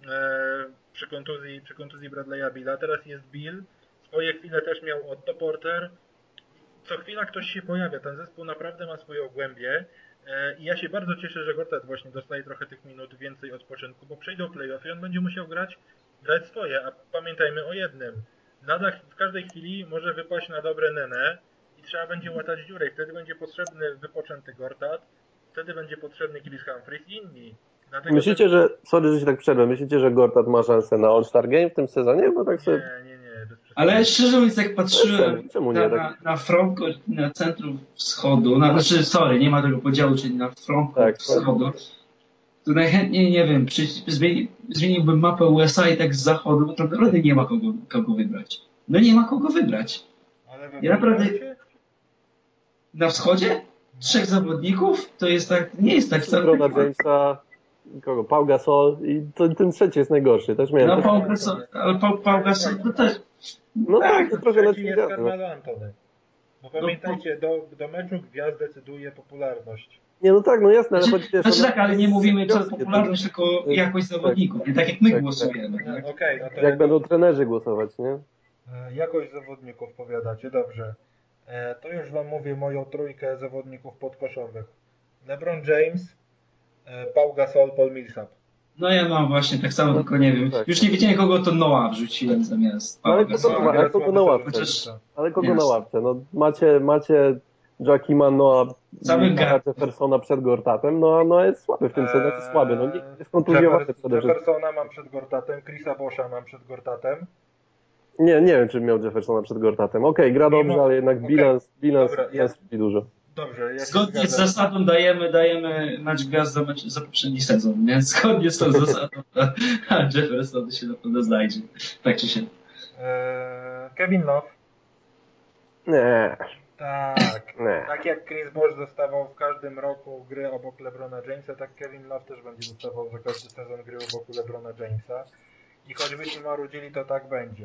przy kontuzji Bradley'a Billa. Teraz jest Bill. Swoje chwile też miał Otto Porter. Co chwila ktoś się pojawia. Ten zespół naprawdę ma swoją głębię. I ja się bardzo cieszę, że Gortat właśnie dostaje trochę tych minut więcej odpoczynku, bo przejdą play-off i on będzie musiał grać swoje, a pamiętajmy o jednym. W każdej chwili może wypaść na dobre Nene i trzeba będzie łatać dziurę. Wtedy będzie potrzebny wypoczęty Gortat, wtedy będzie potrzebny Chris Humphries i inni. Myślicie, że się tak przerwę, myślicie, że Gortat ma szansę na All-Star Game w tym sezonie? Bo tak sobie... Nie. Ale szczerze mówiąc, jak patrzyłem na frontcourt, na centrum wschodu, nie ma tego podziału, czyli na frontcourt wschodu, to najchętniej, nie wiem, zmieniłbym mapę USA i tak z zachodu, bo to naprawdę nie ma kogo wybrać. No nie ma kogo wybrać. Ja naprawdę... Na wschodzie? 3 zawodników? To jest tak, nie jest tak samo. Jamesa, Pau Gasol i ten trzeci jest najgorszy. Też miałem no Pau Gasol to też... No tak, to trochę jest Carmelo Anthony. Bo pamiętajcie, do meczu gwiazd decyduje popularność. Nie, no tak, no jasne, ale chodzi też ale nie mówimy co popularność, tylko jakość zawodników. Nie tak jak my głosujemy. Tak? Jak będą trenerzy głosować, nie? Jakość zawodników powiadacie, dobrze. To już wam mówię moją trójkę zawodników podkoszowych. LeBron James, Pau Gasol, Paul Millsap. No ja mam właśnie tak samo, tylko nie wiem. Już nie wiedziałem, kogo to Noah wrzuciłem zamiast. Ale kogo na ławce? Ale kogo na ławce? No macie Joakima Noah Jeffersona przed Gortatem. No jest słaby w tym sezonie, jest słaby. No nie jest kontuzjowany przede wszystkim. Jeffersona mam przed Gortatem, Chrisa Bosha mam przed Gortatem. Nie wiem, czy miał Jeffersona przed Gortatem. Okej, gra dobrze, ale jednak bilans jest dużo. Dobrze, zgodnie z zasadą dajemy mecz gwiazd za poprzedni sezon, nie? Zgodnie z tą zasadą, a Jefferson się na pewno znajdzie. Tak czy się. Kevin Love. Nie. Tak. Nie. Tak jak Chris Bosh dostawał w każdym roku gry obok LeBrona Jamesa, tak Kevin Love też będzie dostawał za każdy sezon gry obok LeBrona Jamesa. I choćbyśmy marudzili, to tak będzie.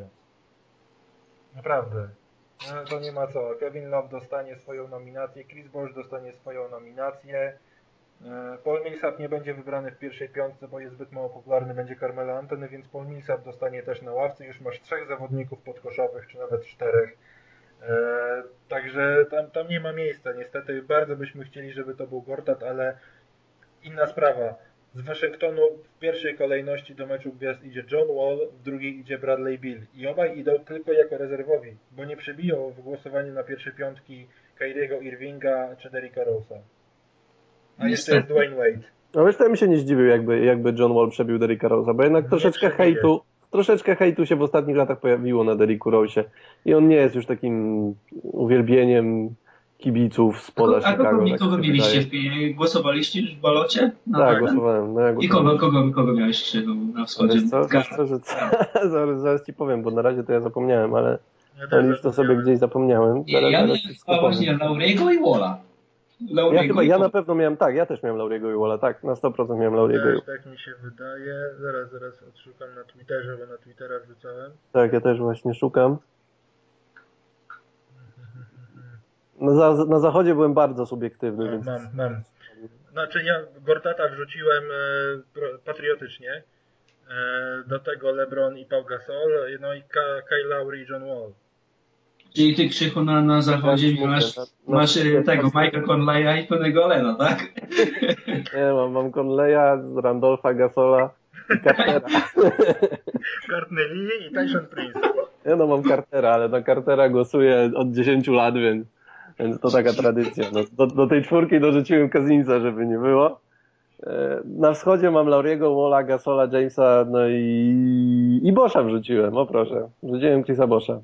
Naprawdę. To nie ma co. Kevin Love dostanie swoją nominację, Chris Bosh dostanie swoją nominację. Paul Millsap nie będzie wybrany w pierwszej piątce, bo jest zbyt mało popularny, będzie Carmelo Anthony, więc Paul Millsap dostanie też na ławce. Już masz 3 zawodników podkoszowych, czy nawet 4. Także tam nie ma miejsca. Niestety bardzo byśmy chcieli, żeby to był Gortat, ale inna sprawa. Z Waszyngtonu w pierwszej kolejności do meczu gwiazd idzie John Wall, w drugiej idzie Bradley Beal. I obaj idą tylko jako rezerwowi, bo nie przebiją w głosowaniu na pierwsze piątki Kyriego Irvinga czy Derricka Rose'a. A jeszcze jest Dwayne Wade. No wiesz, to ja bym się nie zdziwił, jakby John Wall przebił Derricka Rose'a, bo jednak troszeczkę hejtu się w ostatnich latach pojawiło na Derricku Rose'ie i on nie jest już takim uwielbieniem kibiców z pola Chicago. A kogo mieliście? Głosowaliście już w balocie? Tak, głosowałem. No, ja głosowałem. I kogo miałeś na wschodzie? Zaraz ci powiem, bo na razie to ja zapomniałem, ale już to sobie gdzieś zapomniałem. Ja miałem właśnie Lauriego i Walla. Ja na pewno miałem, ja też miałem Lauriego i Walla, tak, na 100% miałem Lauriego. Tak mi się wydaje. Zaraz odszukam na Twitterze, bo na Twittera wrzucałem. Tak, ja też właśnie szukam. Na zachodzie byłem bardzo subiektywny, więc... Mam. Znaczy ja Gortata wrzuciłem patriotycznie. Do tego LeBron i Pau Gasol, no i Kyle Lowry i John Wall. Czyli ty, Krzychu, na zachodzie masz tego Mike'a Conleya i Tony'ego Allena, tak? Nie, mam Conleya, Randolpha Gasola i Cartera. Courtney Lee i Tyson Prince. Ja mam Cartera, ale na Cartera głosuję od 10 lat, więc to taka tradycja. No, do tej czwórki dorzuciłem Cousinsa, żeby nie było. Na wschodzie mam Lauriego, Walla, Gasola, Jamesa, no i Boscha wrzuciłem, o proszę. Wrzuciłem Chrisa Boscha.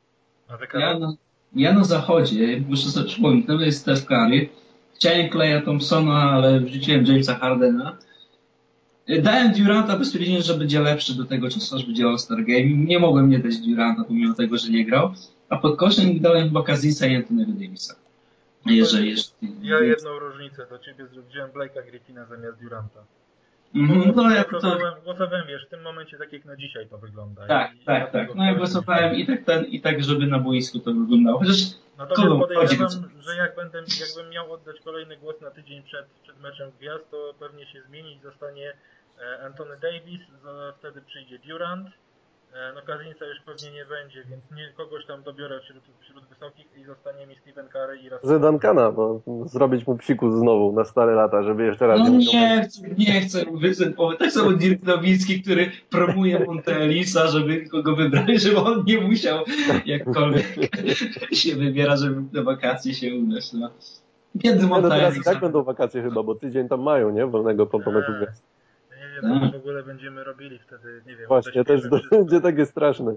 Ja na zachodzie, muszę sobie przypomnieć, to jest Steph Curry. Chciałem Klaya Thompsona, ale wrzuciłem Jamesa Hardena. Dałem Duranta bez stwierdzenia, że będzie lepszy do tego czasu, aż będzie All-Star Game. Nie mogłem nie dać Duranta, pomimo tego, że nie grał. A pod koszem dałem chyba Cousinsa i Anthony'ego Davisa. Ja jedną różnicę do ciebie wziąłem Blake'a Griffina zamiast Duranta. Głosowałem, wiesz, w tym momencie tak jak na dzisiaj to wygląda. Tak. No ja głosowałem i tak, żeby na boisku to wyglądało. Chociaż natomiast podejrzewam, że jakbym miał oddać kolejny głos na tydzień przed meczem gwiazd, to pewnie się zmieni i zostanie Anthony Davis, wtedy przyjdzie Durant. No Cousinsa już pewnie nie będzie, więc kogoś tam dobiorę wśród wysokich i zostanie mi Stephen Curry i Russell. Duncana, bo zrobić mu psikus znowu na stare lata, żeby jeszcze raz... No nie chcę występować. Tak samo Dirk Nowicki, który promuje Monte Elisa, żeby kogo wybrać, żeby on nie musiał jakkolwiek się wybiera, żeby do wakacji się udać. No. Kiedy Monte Elisa... Tak będą wakacje chyba, bo tydzień tam mają, nie? Wolnego po meczu gwiazd. Nie wiem, co w ogóle będziemy robili wtedy, nie wiem. Właśnie, też będzie takie straszne.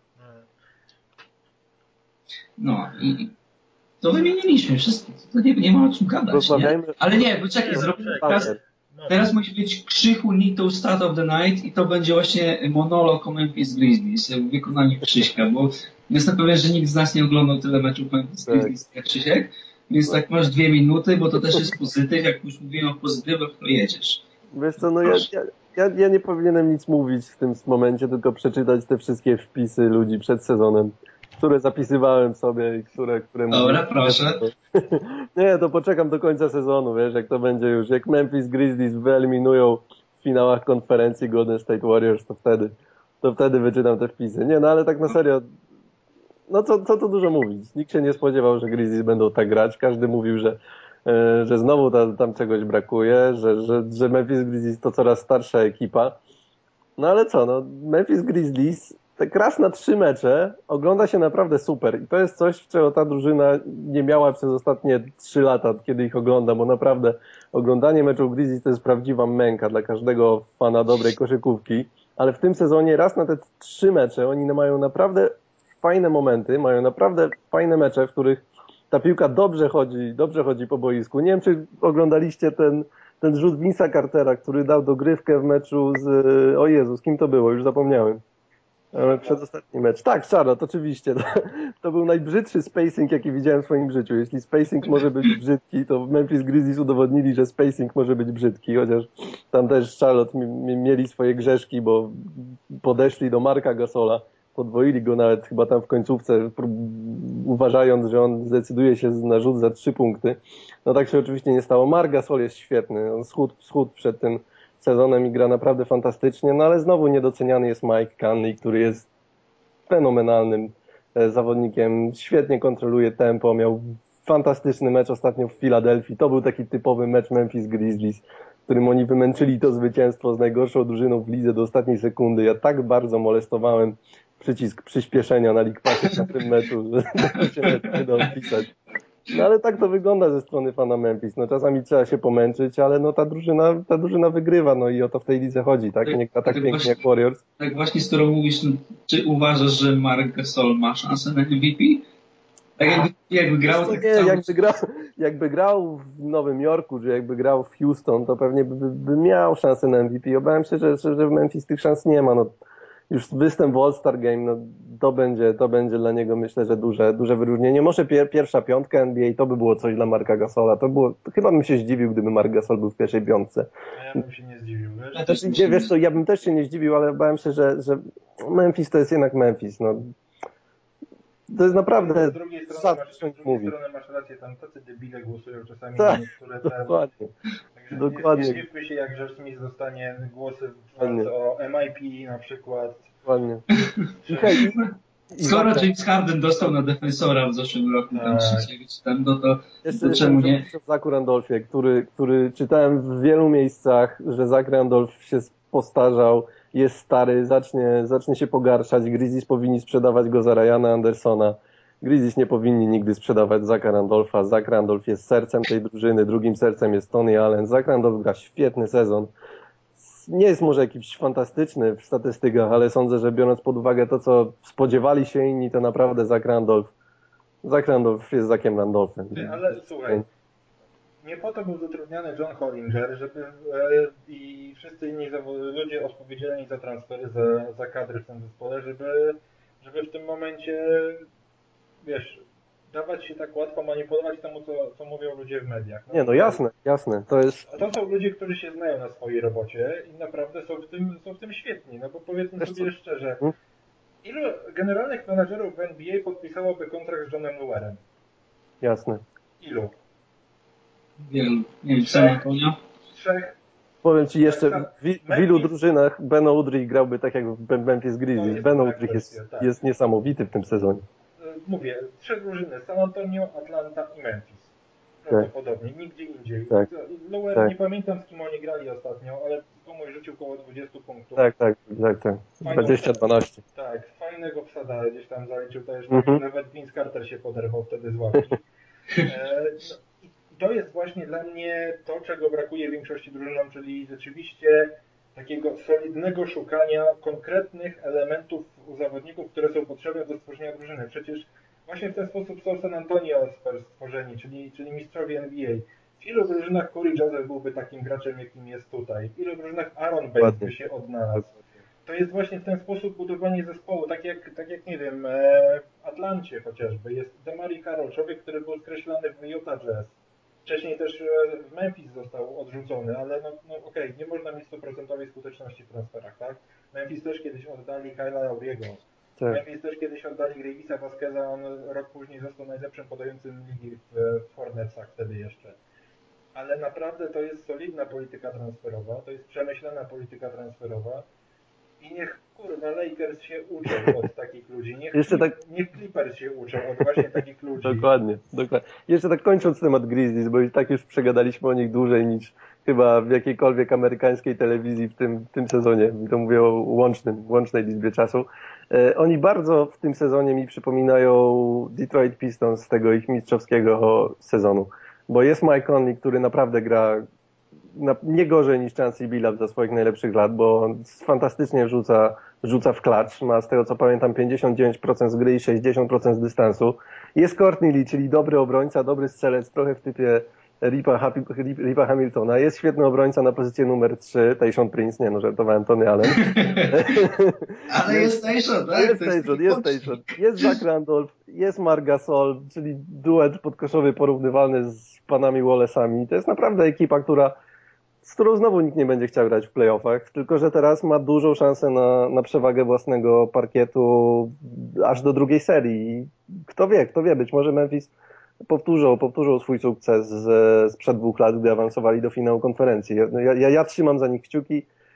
No i to wymieniliśmy wszystko, to nie ma o czym gadać, nie? Ale nie, bo czekaj, teraz musi być Krzychu Little Start of the Night i to będzie właśnie monolog o Memphis Grizzlies w wykonaniu Krzyśka, bo jestem pewien, że nikt z nas nie oglądał tyle meczów Memphis Grizzlies jak Krzysiek, więc tak masz 2 minuty, bo to też jest pozytyw, jak już mówiłem o pozytywach, to jedziesz. Wiesz co, no ja nie powinienem nic mówić w tym momencie, tylko przeczytać te wszystkie wpisy ludzi przed sezonem, które zapisywałem sobie i które Dobra, proszę. Nie, to poczekam do końca sezonu, wiesz, jak to będzie już. Jak Memphis Grizzlies wyeliminują w finałach konferencji Golden State Warriors, to wtedy wyczytam te wpisy. Nie, no ale tak na serio, no co tu dużo mówić. Nikt się nie spodziewał, że Grizzlies będą tak grać. Każdy mówił, że znowu tam czegoś brakuje, że Memphis Grizzlies to coraz starsza ekipa. No ale co, no Memphis Grizzlies tak raz na 3 mecze ogląda się naprawdę super i to jest coś, czego ta drużyna nie miała przez ostatnie 3 lata, kiedy ich oglądam, bo naprawdę oglądanie meczów Grizzlies to jest prawdziwa męka dla każdego fana dobrej koszykówki, ale w tym sezonie raz na te 3 mecze oni mają naprawdę fajne momenty, mają naprawdę fajne mecze, w których ta piłka dobrze chodzi po boisku. Nie wiem, czy oglądaliście ten rzut Vince'a Cartera, który dał dogrywkę w meczu o Jezu, z kim to było? Już zapomniałem. Przedostatni mecz. Tak, Charlotte, oczywiście. To był najbrzydszy spacing, jaki widziałem w swoim życiu. Jeśli spacing może być brzydki, to Memphis Grizzlies udowodnili, że spacing może być brzydki, chociaż tam też Charlotte mieli swoje grzeszki, bo podeszli do Marka Gasola, podwoili go nawet chyba tam w końcówce, uważając, że on zdecyduje się na rzut za 3 punkty. No tak się oczywiście nie stało. Mark Gasol jest świetny. On schudł przed tym sezonem i gra naprawdę fantastycznie, no ale znowu niedoceniany jest Mike Conley, który jest fenomenalnym zawodnikiem, świetnie kontroluje tempo, miał fantastyczny mecz ostatnio w Filadelfii. To był taki typowy mecz Memphis Grizzlies, w którym oni wymęczyli to zwycięstwo z najgorszą drużyną w lidze do ostatniej sekundy. Ja tak bardzo molestowałem przycisk przyspieszenia na League Passie na tym meczu, że to się nie da opisać. No ale tak to wygląda ze strony fana Memphis. No czasami trzeba się pomęczyć, ale no ta drużyna wygrywa, no i o to w tej lidze chodzi, tak? Nie gra tak pięknie jak Warriors. Tak właśnie, skoro mówisz, no, czy uważasz, że Marc Gasol ma szansę na MVP? Tak jakby grał tak nie, jakby grał w Nowym Jorku, czy jakby grał w Houston, to pewnie by miał szansę na MVP. Obawiam się, że w Memphis tych szans nie ma. No, już występ w All-Star Game, no, to będzie dla niego, myślę, że duże wyróżnienie. Może pierwsza piątka NBA to by było coś dla Marca Gasola. Chyba bym się zdziwił, gdyby Marc Gasol był w pierwszej piątce. A ja bym się nie zdziwił, wiesz? Ja bym też się nie zdziwił, ale bałem się, że Memphis to jest jednak Memphis. No. To jest naprawdę... Z drugiej strony masz rację, tam tacy debile głosują czasami tak, na niektóre dokładnie. Także dokładnie. nie dziwmy się, jak Josh Smith dostanie głosy w walce o MIP na przykład. Dokładnie. Skoro James Harden dostał na defensora w zeszłym roku, tam trzeciego czy tam, no to czemu nie? Zaku Randolphie, który czytałem w wielu miejscach, że Zach Randolph się postarzał, jest stary, zacznie się pogarszać. Grizzlies powinni sprzedawać go za Ryana Andersona. Grizzlies nie powinni nigdy sprzedawać Zacha Randolpha. Zach Randolph jest sercem tej drużyny, drugim sercem jest Tony Allen. Zach Randolph gra świetny sezon. Nie jest może jakiś fantastyczny w statystykach, ale sądzę, że biorąc pod uwagę to, co spodziewali się inni, to naprawdę Zach Randolph jest Zachem Randolphem. Ale słuchaj, nie po to był zatrudniany John Hollinger, żeby i wszyscy inni ludzie odpowiedzialni za transfery, za kadry w tym zespole, żeby w tym momencie, wiesz, dawać się tak łatwo manipulować temu, co mówią ludzie w mediach. No, nie, no jasne. To są ludzie, którzy się znają na swojej robocie i naprawdę są w tym świetni. No bo powiedzmy sobie szczerze, ilu generalnych menadżerów w NBA podpisałoby kontrakt z Johnem Luerem? Jasne. Ilu? Wielu. Nie wiem, San Antonio? 3. Powiem Ci jeszcze, w ilu drużynach Ben Udrih grałby tak jak w Memphis Grizzlies. Ben Udrih jest niesamowity w tym sezonie. Mówię, 3 drużyny, San Antonio, Atlanta i Memphis. Prawdopodobnie, nigdzie indziej. Tak. Lower, nie pamiętam z kim oni grali ostatnio, ale komuś rzucił około 20 punktów. Tak. 20-12. Tak, fajnego psada gdzieś tam zaliczył też, nawet Vince Carter się poderwał wtedy z ławki. To jest właśnie dla mnie to, czego brakuje większości drużynom, czyli rzeczywiście takiego solidnego szukania konkretnych elementów u zawodników, które są potrzebne do stworzenia drużyny. Przecież właśnie w ten sposób są San Antonio stworzeni, czyli mistrzowie NBA. W ilu drużynach Corey Joseph byłby takim graczem, jakim jest tutaj? W ilu drużynach Aaron Bates by się odnalazł? To jest właśnie w ten sposób budowanie zespołu, tak jak nie wiem, w Atlancie chociażby. Jest DeMarie Carroll, człowiek, który był skreślany w Utah Jazz. Wcześniej też w Memphis został odrzucony, ale no okej, nie można mieć 100% skuteczności w transferach, tak? Memphis też kiedyś oddali Kyla Lowry'ego. Tak. Memphis też kiedyś oddali Gravisa Vasqueza, on rok później został najlepszym podającym ligi w Hornetsach wtedy jeszcze. Ale naprawdę to jest solidna polityka transferowa, to jest przemyślana polityka transferowa i niech kurwa Lakers się uczą od takich ludzi, niech Clippers się uczą od właśnie takich ludzi. Dokładnie. Jeszcze tak kończąc temat Grizzlies, bo i tak już przegadaliśmy o nich dłużej niż chyba w jakiejkolwiek amerykańskiej telewizji w tym sezonie, to mówię o łącznej liczbie czasu. Oni bardzo w tym sezonie mi przypominają Detroit Pistons z tego ich mistrzowskiego sezonu, bo jest Mike Conley, który naprawdę gra nie gorzej niż Chauncey Billups za swoich najlepszych lat, bo on fantastycznie rzuca w klacz, ma z tego co pamiętam 59% z gry i 60% z dystansu. Jest Courtney Lee, czyli dobry obrońca, dobry strzelec, trochę w typie Ripa Hamiltona. Jest świetny obrońca na pozycję numer 3, Tayshaun Prince, żartowałem, Tony Allen. Ale jest Tayshaun, tak? Jest Tayshaun. Jest Zach Randolph, jest Marc Gasol, czyli duet podkoszowy porównywalny z panami Wallace'ami. To jest naprawdę ekipa, z którą znowu nikt nie będzie chciał grać w playoffach, tylko że teraz ma dużą szansę na przewagę własnego parkietu aż do drugiej serii. I kto wie, być może Memphis powtórzą swój sukces sprzed 2 lat, gdy awansowali do finału konferencji. Ja trzymam za nich kciuki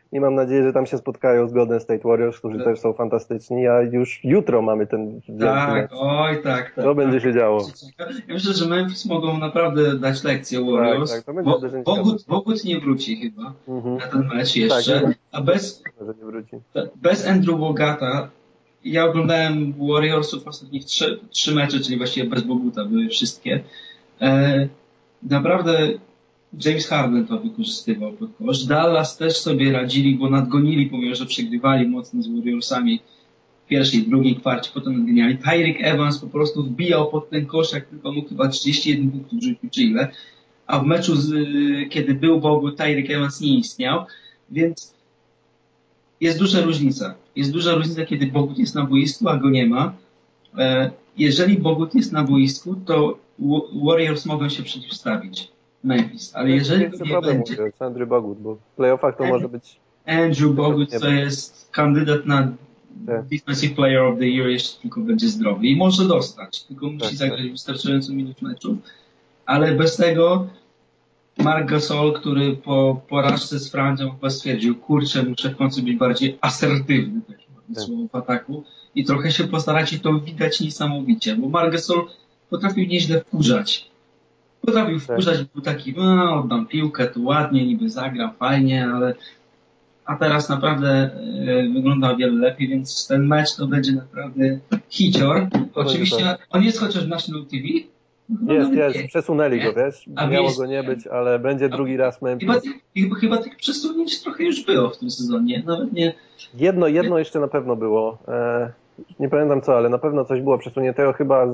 i mam nadzieję, że tam się spotkają z Golden State Warriors, którzy też są fantastyczni, a już jutro mamy ten wielki Tak, mecz. oj, tak. To będzie się działo. Ja myślę, że Memphis mogą naprawdę dać lekcję Warriors. Tak, to będzie uderzenie. Bogut nie wróci chyba na ten mecz Tak, jeszcze, a że nie wróci. bez Andrew Bogata ja oglądałem Warriorsów ostatnich trzy mecze, czyli właściwie bez Boguta były wszystkie. Naprawdę James Harden to wykorzystywał pod kosz. Dallas też sobie radzili, bo nadgonili, pomimo że przegrywali mocno z Warriorsami w pierwszej, drugiej kwarcie, potem nadganiali. Tyreek Evans po prostu wbijał pod ten kosz, jak tylko mógł, chyba 31 punktów rzucił czy ile. A w meczu, kiedy był Bogut, Tyreek Evans nie istniał, więc jest duża różnica. Jest duża różnica, kiedy Bogut jest na boisku, a go nie ma. Jeżeli Bogut jest na boisku, to Warriors mogą się przeciwstawić Memphis, ale jeżeli go nie będzie... Andrew Bogut, bo w playoffach to może być... Andrew Bogut to jest kandydat na Defensive Player of the Year, jeśli tylko będzie zdrowy i może dostać, tylko musi zagrać wystarczająco minut meczów, ale bez tego Marc Gasol, który po porażce z Francją chyba stwierdził, kurczę, muszę w końcu być bardziej asertywny słowo w ataku i trochę się postarać i to widać niesamowicie, bo Marc Gasol potrafił nieźle wkurzać. Był taki, oddam piłkę, tu ładnie, niby zagram, fajnie, a teraz naprawdę wygląda o wiele lepiej, więc ten mecz to będzie naprawdę hicior. Oczywiście on jest chociaż w National TV? Jest. Przesunęli go, wiesz? Miało go nie być, ale będzie drugi raz Memphis. Chyba tych przesunięć trochę już było w tym sezonie. Nawet nie... Jedno jeszcze na pewno było. Nie pamiętam co, ale na pewno coś było przesuniętego chyba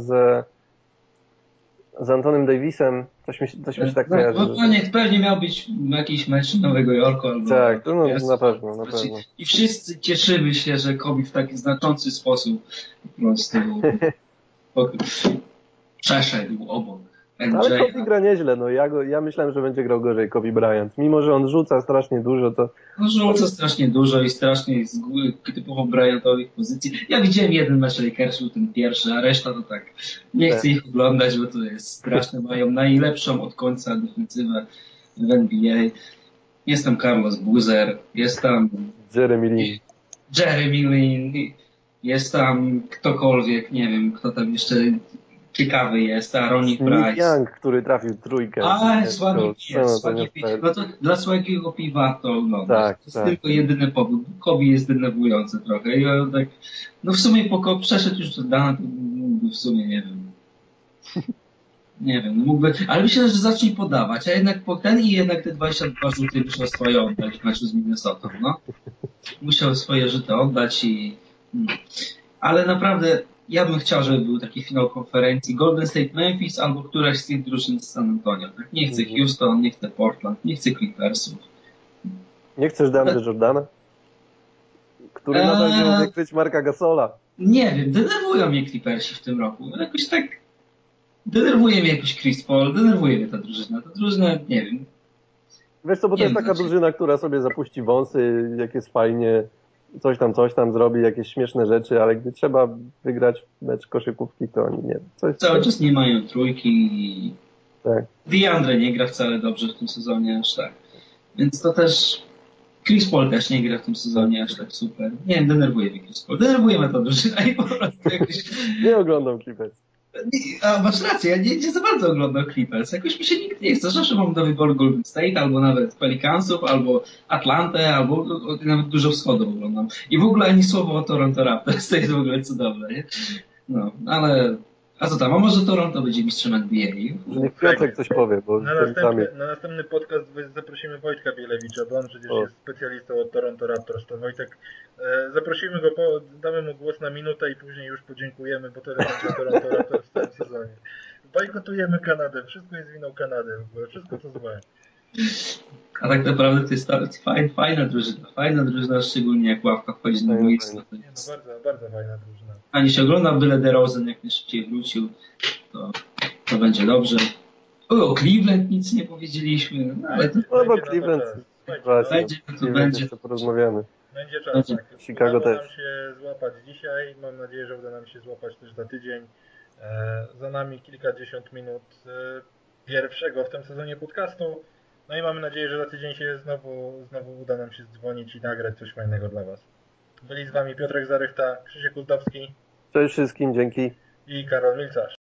z Antonym Davisem. Coś mi się tak kojarzy. Pewnie miał być jakiś mecz Nowego Jorku. Albo tak, na pewno. I wszyscy cieszymy się, że Kobe w taki znaczący sposób po prostu przeszedł obok. Ale Kobe gra nieźle, ja myślałem, że będzie grał gorzej Kobe Bryant. Mimo, że on rzuca strasznie dużo, to... Rzuca strasznie dużo i strasznie z typowo Bryantowych pozycji. Ja widziałem jeden mecz Lakersu, ten pierwszy, a reszta to tak. Nie chcę ich oglądać, bo to jest straszne. Mają najlepszą od końca defensywę w NBA. Jest tam Carlos Boozer, jest tam Jeremy Lin, jest tam ktokolwiek, nie wiem, kto tam jeszcze ciekawy jest, a Ronnie Price. Young, który trafił trójkę. No to dla słabiego piwa to oglądać. To jest tylko jedyny powód. Kobe jest denerwujący trochę. I on tak, w sumie przeszedł już do Dana, to mógłby w sumie, nie wiem. Nie wiem, mógłby, ale myślę, że zacznie podawać, a jednak jednak te 22 rzuty musiał swoje oddać w meczu z Minnesotą, Musiał swoje rzuty oddać ale naprawdę ja bym chciał, żeby był taki finał konferencji Golden State Memphis albo któraś z tych drużyn z San Antonio. Tak? Nie chcę Houston, nie chcę Portland, nie chcę Clippersów. Nie chcesz DeAndre Jordana? Który nadal nie umie kryć Marca Gasola. Nie wiem, denerwują mnie Clippersi w tym roku. Jakoś tak denerwuje mnie jakoś Chris Paul, denerwuje mnie ta drużyna. Ta drużyna, nie wiem. Wiesz co, bo to jest taka drużyna, która sobie zapuści wąsy, jak jest fajnie, coś tam zrobi, jakieś śmieszne rzeczy, ale gdy trzeba wygrać mecz koszykówki, to oni nie. Cały czas nie mają trójki i tak. DeAndre nie gra wcale dobrze w tym sezonie aż tak. Więc to też Chris Paul też nie gra w tym sezonie aż tak super. Nie wiem, denerwuje mnie Chris Paul. Denerwuje mnie ta drużyna i po prostu jakoś... Nie oglądam Clippers. A masz rację, ja nie za bardzo oglądam Clippers. Jakoś mi się nikt nie chce. Zawsze mam do wyboru Golden State, albo nawet Pelicansów, albo Atlantę, albo nawet dużo wschodu oglądam. I w ogóle ani słowo o Toronto Raptors. To jest w ogóle cudowne, nie? Ale... A co tam? A może Toronto będzie mistrzem NBA? Niech Piotrek coś powie, bo na następny podcast zaprosimy Wojtka Bielewicza, bo on przecież jest specjalistą od Toronto Raptors. To Wojtek, zaprosimy go, damy mu głos na minutę i później już podziękujemy, bo tyle będzie o Toronto Raptors w tym sezonie. Bojkotujemy Kanadę, wszystko jest winą Kanady, w ogóle wszystko to złe. A tak naprawdę to jest fajna drużyna, szczególnie jak ławka wchodzi na boisko. Bardzo fajna drużyna. Ani się ogląda, byle DeRozan jak najszybciej wrócił, to będzie dobrze. O Cleveland nic nie powiedzieliśmy, ale to... bo Cleveland będzie, to porozmawiamy. Będzie czas, tak. Chicago udało też. nam się złapać dzisiaj, mam nadzieję, że uda nam się złapać też za tydzień. Za nami kilkadziesiąt minut pierwszego w tym sezonie podcastu. No i mamy nadzieję, że za tydzień się znowu uda nam się dzwonić i nagrać coś fajnego dla Was. Byli z Wami Piotrek Zarychta, Krzysiek Kultowski Cześć wszystkim, dzięki. i Karol Milcarz.